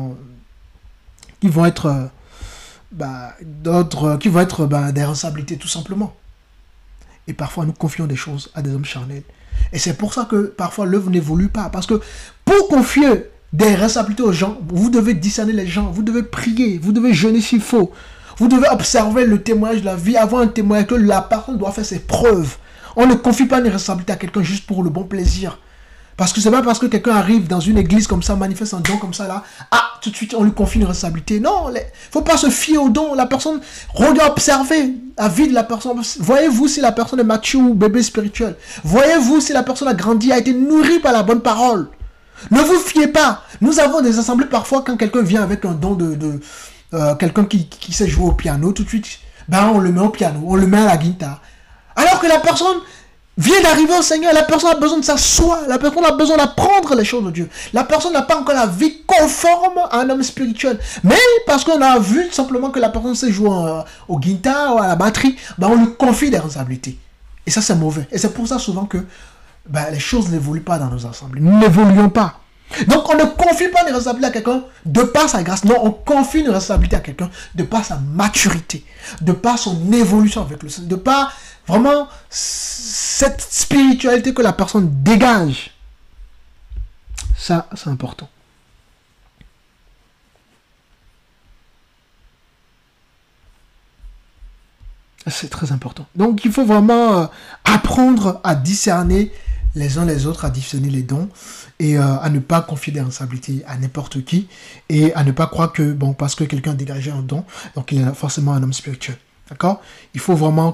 des responsabilités tout simplement. Et parfois nous confions des choses à des hommes charnels. Et c'est pour ça que parfois l'œuvre n'évolue pas. Parce que pour confier des responsabilités aux gens, vous devez discerner les gens, vous devez prier, vous devez jeûner s'il faut. Vous devez observer le témoignage de la vie, avoir un témoignage que la personne doit faire ses preuves. On ne confie pas une responsabilité à quelqu'un juste pour le bon plaisir. Parce que c'est pas parce que quelqu'un arrive dans une église comme ça, manifeste un don comme ça là, tout de suite on lui confie une responsabilité. Non, il ne faut pas se fier au don. La personne, regarde, observez la vie de la personne. Voyez-vous si la personne est mature ou bébé spirituel. Voyez-vous si la personne a grandi, a été nourrie par la bonne parole. Ne vous fiez pas. Nous avons des assemblées parfois quand quelqu'un vient avec un don quelqu'un qui sait jouer au piano, tout de suite, on le met au piano, on le met à la guitare. Alors que la personne vient d'arriver au Seigneur, la personne a besoin de s'asseoir, la personne a besoin d'apprendre les choses de Dieu. La personne n'a pas encore la vie conforme à un homme spirituel. Mais parce qu'on a vu simplement que la personne sait jouer au guitare ou à la batterie, on lui confie des responsabilités. Et ça, c'est mauvais. Et c'est pour ça souvent que les choses n'évoluent pas dans nos assemblées. Nous n'évoluons pas. Donc on ne confie pas une responsabilité à quelqu'un de par sa grâce. Non, on confie une responsabilité à quelqu'un de par sa maturité, de par son évolution avec le Seigneur, de par vraiment cette spiritualité que la personne dégage. Ça, c'est important. C'est très important. Donc il faut vraiment apprendre à discerner les uns les autres, à discerner les dons et à ne pas confier des responsabilités à n'importe qui et à ne pas croire que parce que quelqu'un a dégagé un don, donc il est forcément un homme spirituel. D'accord? Il faut vraiment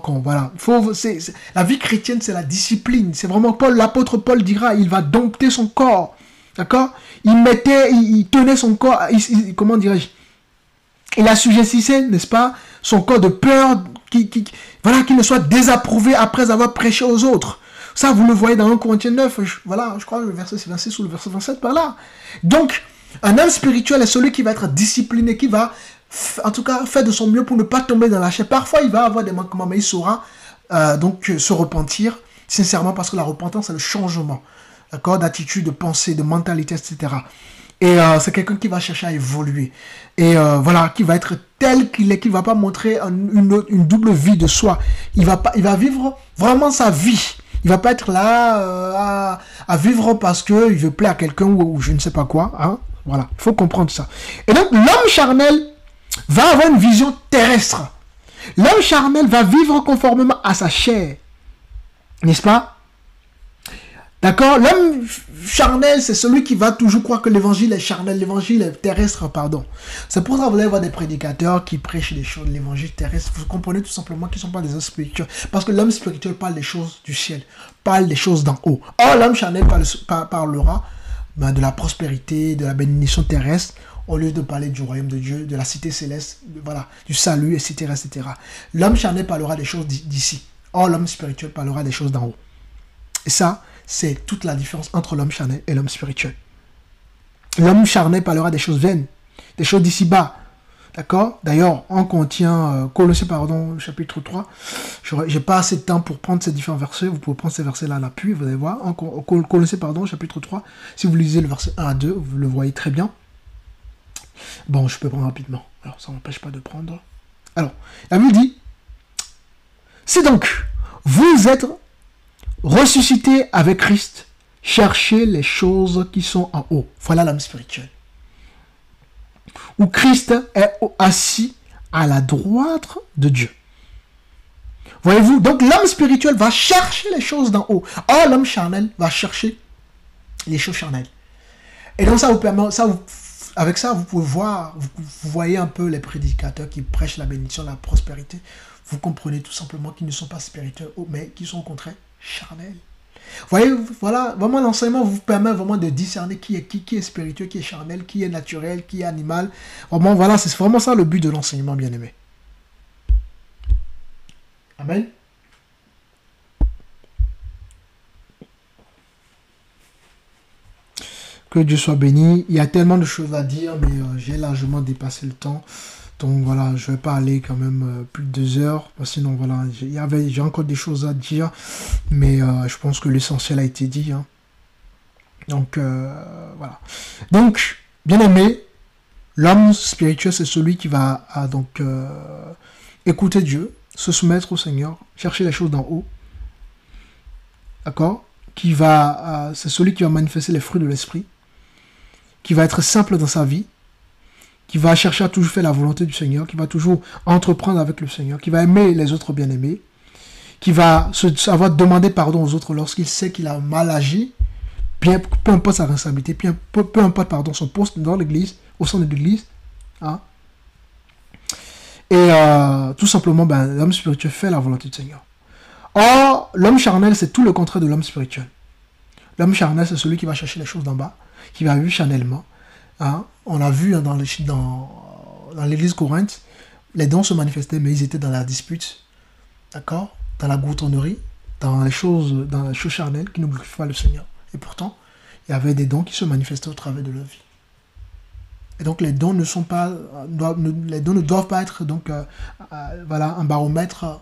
la vie chrétienne, c'est la discipline. C'est vraiment l'apôtre Paul dira, il va dompter son corps. D'accord? Il tenait son corps, comment dirais-je? Il assujettissait, n'est-ce pas, son corps de peur qu'il ne soit désapprouvé après avoir prêché aux autres. Ça, vous le voyez dans 1 Corinthiens 9, je crois le verset 26 ou le verset 27 par là. Donc, un homme spirituel est celui qui va être discipliné, qui va, en tout cas, faire de son mieux pour ne pas tomber dans la chair. Parfois, il va avoir des manquements, mais il saura se repentir, sincèrement, parce que la repentance, c'est le changement, d'accord, d'attitude, de pensée, de mentalité, etc. Et c'est quelqu'un qui va chercher à évoluer. Et qui va être tel qu'il est, qui ne va pas montrer une double vie de soi. Il va vivre vraiment sa vie. Il va pas être là à vivre parce qu'il veut plaire à quelqu'un ou je ne sais pas quoi. Hein? Voilà, il faut comprendre ça. Et donc, l'homme charnel va avoir une vision terrestre. L'homme charnel va vivre conformément à sa chair. N'est-ce pas? D'accord? L'homme charnel, c'est celui qui va toujours croire que l'évangile est charnel, l'évangile est terrestre, pardon. C'est pour ça que vous allez voir des prédicateurs qui prêchent des choses de l'évangile terrestre. Vous comprenez tout simplement qu'ils ne sont pas des hommes spirituels. Parce que l'homme spirituel parle des choses du ciel, parle des choses d'en haut. Or, l'homme charnel parlera de la prospérité, de la bénédiction terrestre, au lieu de parler du royaume de Dieu, de la cité céleste, du salut, etc., etc. L'homme charnel parlera des choses d'ici. Or, l'homme spirituel parlera des choses d'en haut. Et ça, c'est toute la différence entre l'homme charnel et l'homme spirituel. L'homme charnel parlera des choses vaines, des choses d'ici-bas. D'accord? D'ailleurs, on contient Colossiens, chapitre 3. Je n'ai pas assez de temps pour prendre ces différents versets. Vous pouvez prendre ces versets-là à l'appui, vous allez voir. Colossiens, chapitre 3. Si vous lisez le verset 1 à 2, vous le voyez très bien. Bon, je peux prendre rapidement. Alors, ça n'empêche pas de prendre. Alors, la Bible dit, c'est donc, vous êtes ressuscité avec Christ, cherchez les choses qui sont en haut. Voilà l'homme spirituel. Où Christ est assis à la droite de Dieu. Voyez-vous, donc l'homme spirituel va chercher les choses d'en haut. Or, l'homme charnel va chercher les choses charnelles. Et donc ça vous permet, avec ça, vous pouvez voir, vous voyez un peu les prédicateurs qui prêchent la bénédiction, la prospérité. Vous comprenez tout simplement qu'ils ne sont pas spirituels, mais qu'ils sont au contraire charnels. Vous voyez, voilà, vraiment l'enseignement vous permet vraiment de discerner qui est spirituel, qui est charnel, qui est naturel, qui est animal. Vraiment, voilà, c'est vraiment ça le but de l'enseignement, bien aimé. Amen. Que Dieu soit béni. Il y a tellement de choses à dire, mais j'ai largement dépassé le temps. Donc voilà, je vais pas aller quand même plus de 2 heures. Sinon, voilà, j'ai encore des choses à dire. Mais je pense que l'essentiel a été dit. Hein. Donc, voilà. Donc, bien aimé, l'homme spirituel, c'est celui qui va donc écouter Dieu, se soumettre au Seigneur, chercher les choses d'en haut. D'accord? C'est celui qui va manifester les fruits de l'esprit, qui va être simple dans sa vie, qui va chercher à toujours faire la volonté du Seigneur, qui va toujours entreprendre avec le Seigneur, qui va aimer les autres bien-aimés, qui va savoir demander pardon aux autres lorsqu'il sait qu'il a mal agi, peu importe sa responsabilité, peu importe son poste dans l'église, au sein de l'église. Hein. Et tout simplement, l'homme spirituel fait la volonté du Seigneur. Or, l'homme charnel, c'est tout le contraire de l'homme spirituel. L'homme charnel, c'est celui qui va chercher les choses d'en bas, qui va vivre charnellement. Hein. On a vu dans l'église Corinthe, les dons se manifestaient, mais ils étaient dans la dispute, d'accord, dans la gloutonnerie, dans les choses charnelles qui ne glorifient pas le Seigneur. Et pourtant, il y avait des dons qui se manifestaient au travers de leur vie. Et donc les dons ne doivent pas être donc un baromètre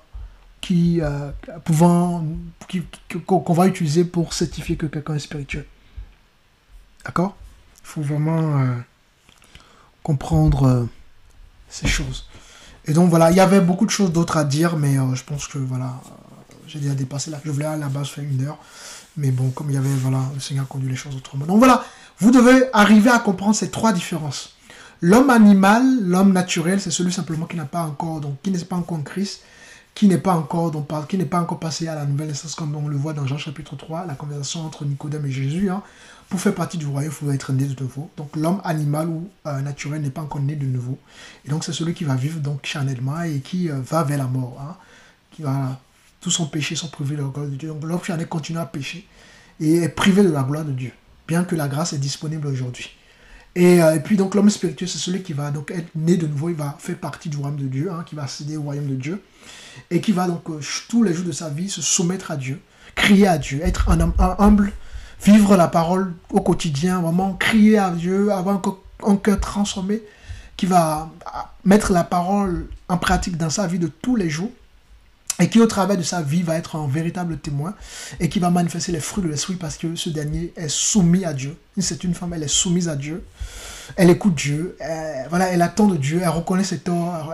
qu'on va utiliser pour certifier que quelqu'un est spirituel. D'accord? Il faut vraiment comprendre ces choses. Et donc voilà, il y avait beaucoup de choses d'autres à dire, mais je pense que voilà, j'ai déjà dépassé là. Je voulais à la base faire 1 heure, mais bon, comme il y avait, voilà, le Seigneur conduit les choses autrement. Donc voilà, vous devez arriver à comprendre ces 3 différences. L'homme animal, l'homme naturel, c'est celui simplement qui n'est pas encore en Christ, qui n'est pas encore passé à la nouvelle naissance, comme on le voit dans Jean chapitre 3, la conversation entre Nicodème et Jésus. Hein. Pour faire partie du royaume, il faut être né de nouveau. Donc l'homme animal ou naturel n'est pas encore né de nouveau. Et donc c'est celui qui va vivre donc charnellement et qui va vers la mort. Hein. Qui va, tout son péché sont privés de la gloire de Dieu. Donc l'homme charnel continue à pécher et est privé de la gloire de Dieu, bien que la grâce est disponible aujourd'hui. Et puis donc l'homme spirituel, c'est celui qui va donc être né de nouveau, il va faire partie du royaume de Dieu, hein, qui va accéder au royaume de Dieu, et qui va donc tous les jours de sa vie se soumettre à Dieu, crier à Dieu, être un homme humble, vivre la parole au quotidien, vraiment crier à Dieu, avoir un cœur transformé, qui va mettre la parole en pratique dans sa vie de tous les jours, et qui au travers de sa vie va être un véritable témoin, et qui va manifester les fruits de l'esprit parce que ce dernier est soumis à Dieu. C'est une femme, elle est soumise à Dieu, elle écoute Dieu, elle attend de Dieu, elle reconnaît ses torts,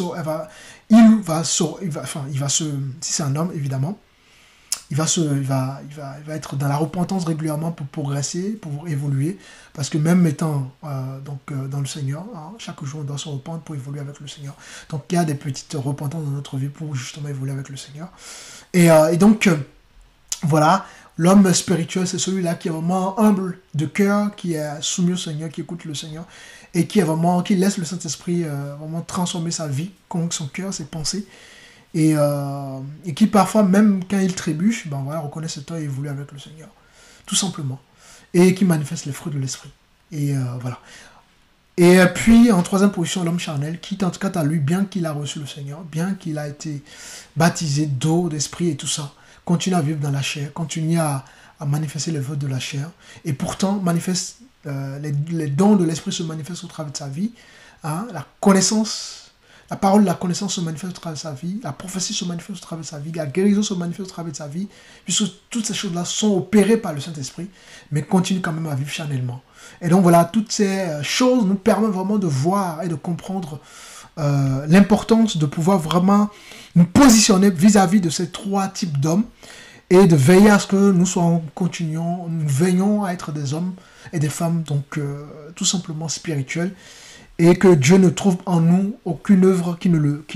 si c'est un homme évidemment, il va être dans la repentance régulièrement pour progresser, pour évoluer, parce que même étant dans le Seigneur, hein, chaque jour on doit se repentre pour évoluer avec le Seigneur. Donc il y a des petites repentances dans notre vie pour justement évoluer avec le Seigneur. Et donc voilà, l'homme spirituel, c'est celui-là qui est vraiment humble de cœur, qui est soumis au Seigneur, qui écoute le Seigneur, et qui laisse le Saint-Esprit vraiment transformer sa vie, son cœur, ses pensées, et qui parfois, même quand il trébuche, reconnaît ses torts et évolue avec le Seigneur, tout simplement, et qui manifeste les fruits de l'esprit. Et voilà. Et puis, en 3e position, l'homme charnel, qui, en tout cas, à lui, bien qu'il a reçu le Seigneur, bien qu'il a été baptisé d'eau, d'esprit et tout ça, continue à vivre dans la chair, continue à manifester les vœux de la chair, et pourtant, les dons de l'esprit se manifestent au travers de sa vie, hein, la parole de la connaissance se manifeste au travers de sa vie, la prophétie se manifeste au travers de sa vie, la guérison se manifeste au travers de sa vie, puisque toutes ces choses-là sont opérées par le Saint-Esprit, mais continuent quand même à vivre charnellement. Et donc voilà, toutes ces choses nous permettent vraiment de voir et de comprendre l'importance de pouvoir vraiment nous positionner vis-à-vis de ces 3 types d'hommes et de veiller à ce que nous veillons à être des hommes et des femmes donc tout simplement spirituels, et que Dieu ne trouve en nous aucune œuvre qui ne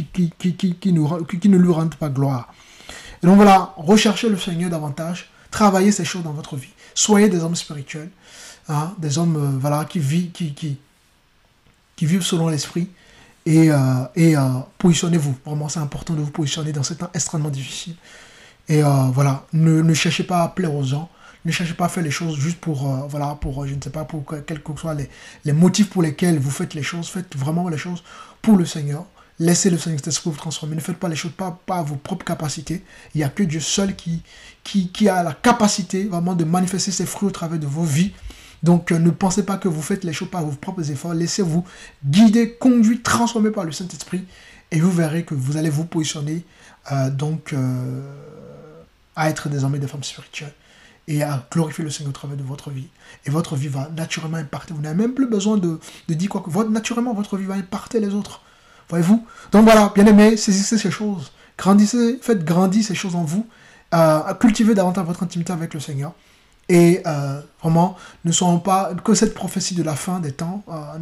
lui rende pas gloire. Et donc voilà, recherchez le Seigneur davantage, travaillez ces choses dans votre vie, soyez des hommes spirituels, hein, des hommes qui qui vivent selon l'esprit. Et positionnez-vous. Vraiment, c'est important de vous positionner dans ces temps extrêmement difficiles. Et voilà, ne cherchez pas à plaire aux gens. Ne cherchez pas à faire les choses juste pour, je ne sais pas, pour quels que soient les motifs pour lesquels vous faites les choses. Faites vraiment les choses pour le Seigneur. Laissez le Seigneur vous transformer. Ne faites pas les choses pas à vos propres capacités. Il n'y a que Dieu seul qui a la capacité vraiment de manifester ses fruits au travers de vos vies. Donc ne pensez pas que vous faites les choses par vos propres efforts. Laissez-vous guider, conduire, transformer par le Saint-Esprit. Et vous verrez que vous allez vous positionner à être désormais des femmes spirituelles. Et à glorifier le Seigneur au travers de votre vie. Et votre vie va naturellement impacter. Vous n'avez même plus besoin de dire quoi que naturellement, votre vie va impacter les autres. Voyez-vous? Donc voilà, bien aimés, saisissez ces choses. Grandissez, faites grandir ces choses en vous. Cultivez davantage votre intimité avec le Seigneur. Et vraiment, ne soyons pas que cette prophétie de la fin des temps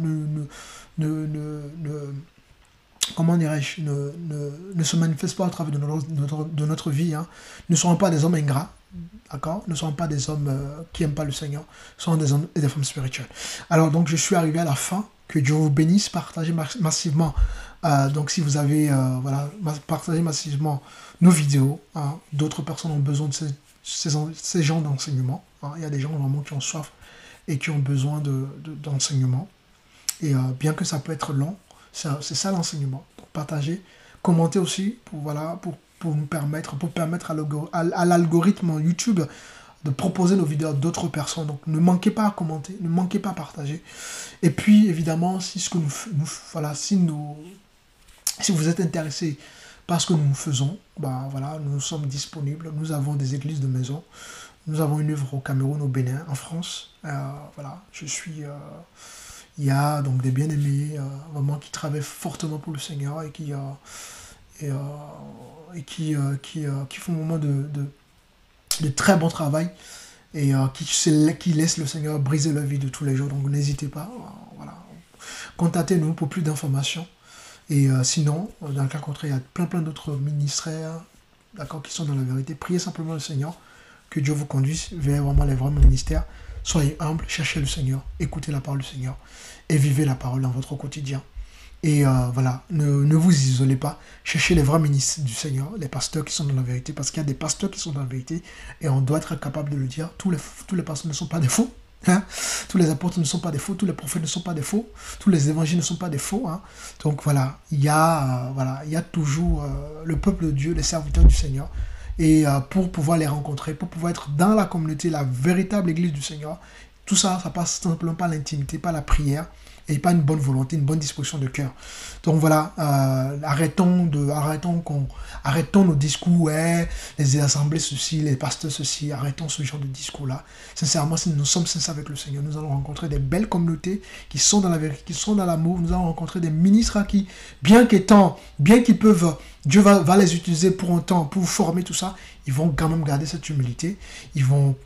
comment dirais-je, ne se manifeste pas au travers de notre vie. Hein. Ne soyons pas des hommes ingrats. D'accord? Ne soyons pas des hommes qui n'aiment pas le Seigneur. Soyons des hommes et des femmes spirituelles. Alors, donc, je suis arrivé à la fin. Que Dieu vous bénisse. Partagez massivement. Donc, si vous avez, partagez massivement nos vidéos. Hein. D'autres personnes ont besoin de ces genres d'enseignement. Hein. Il y a des gens vraiment qui ont soif et qui ont besoin d'enseignement. Et bien que ça peut être long, c'est ça l'enseignement. Donc, partagez. Commentez aussi pour permettre à l'algorithme YouTube de proposer nos vidéos à d'autres personnes. Donc ne manquez pas à commenter, ne manquez pas à partager. Et puis évidemment, si vous êtes intéressé par ce que nous faisons, nous sommes disponibles. Nous avons des églises de maison. Nous avons une œuvre au Cameroun, au Bénin, en France. Il y a donc des bien-aimés vraiment qui travaillent fortement pour le Seigneur et qui font vraiment de très bon travail et qui laissent le Seigneur briser leur vie de tous les jours. Donc n'hésitez pas, contactez-nous pour plus d'informations. Et sinon, dans le cas contraire, il y a plein d'autres ministères qui sont dans la vérité. Priez simplement le Seigneur, que Dieu vous conduise vers vraiment les vrais ministères. Soyez humbles, cherchez le Seigneur, écoutez la parole du Seigneur et vivez la parole dans votre quotidien. Et ne vous isolez pas. Cherchez les vrais ministres du Seigneur, les pasteurs qui sont dans la vérité, parce qu'il y a des pasteurs qui sont dans la vérité, et on doit être capable de le dire. Tous les pasteurs ne sont pas des faux. Hein? Tous les apôtres ne sont pas des faux, tous les prophètes ne sont pas des faux, tous les évangiles ne sont pas des faux. Hein? Donc voilà, il y a toujours le peuple de Dieu, les serviteurs du Seigneur. Et pour pouvoir les rencontrer, pour pouvoir être dans la communauté, la véritable église du Seigneur, tout ça, ça passe simplement par l'intimité, par la prière, et pas une bonne volonté, une bonne disposition de cœur. Donc voilà, arrêtons nos discours, les assemblées ceci, les pasteurs ceci, arrêtons ce genre de discours-là. Sincèrement, si nous sommes sincères avec le Seigneur, nous allons rencontrer des belles communautés qui sont dans la vérité, qui sont dans l'amour. Nous allons rencontrer des ministres qui, bien qu'ils peuvent, Dieu va les utiliser pour un temps, pour former tout ça, ils vont quand même garder cette humilité. Ils vont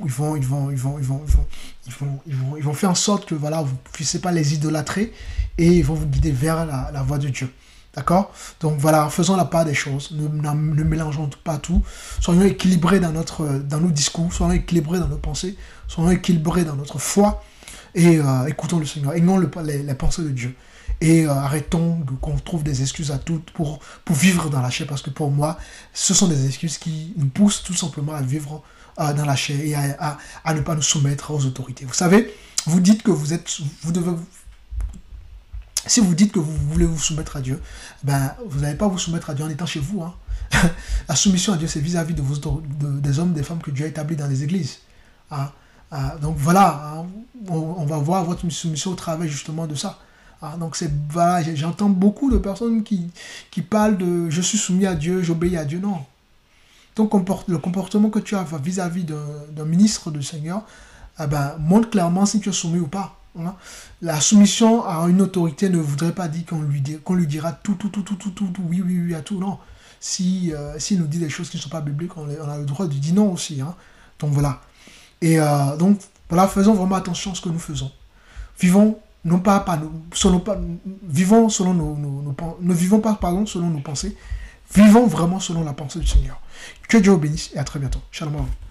faire en sorte que vous ne puissiez pas les idolâtrer et ils vont vous guider vers la voie de Dieu. D'accord? Donc voilà, faisons la part des choses. Ne mélangeons pas tout. Soyons équilibrés dans nos discours, soyons équilibrés dans nos pensées, soyons équilibrés dans notre foi et écoutons le Seigneur. Ayons les pensées de Dieu. Et arrêtons qu'on trouve des excuses à toutes pour vivre dans la chair, parce que pour moi, ce sont des excuses qui nous poussent tout simplement à vivre dans la chair et à ne pas nous soumettre aux autorités. Vous savez, vous dites que si vous dites que vous voulez vous soumettre à Dieu, vous n'allez pas vous soumettre à Dieu en étant chez vous. Hein. La soumission à Dieu, c'est vis-à-vis des hommes, des femmes que Dieu a établis dans les églises. Hein. Donc voilà, hein, on va voir votre soumission au travers justement de ça. Donc j'entends beaucoup de personnes qui parlent de « je suis soumis à Dieu, j'obéis à Dieu ». Non. Le comportement que tu as vis-à-vis d'un ministre du Seigneur montre clairement si tu es soumis ou pas. Hein. La soumission à une autorité ne voudrait pas dire qu'on lui dira tout, oui à tout. Non. S'il nous dit des choses qui ne sont pas bibliques, on a le droit de dire non aussi. Hein. Donc voilà. Et donc voilà, faisons vraiment attention à ce que nous faisons. Vivons ne vivons selon ne vivons pas selon nos pensées, vivons vraiment selon la pensée du Seigneur. Que Dieu vous bénisse et à très bientôt. Shalom.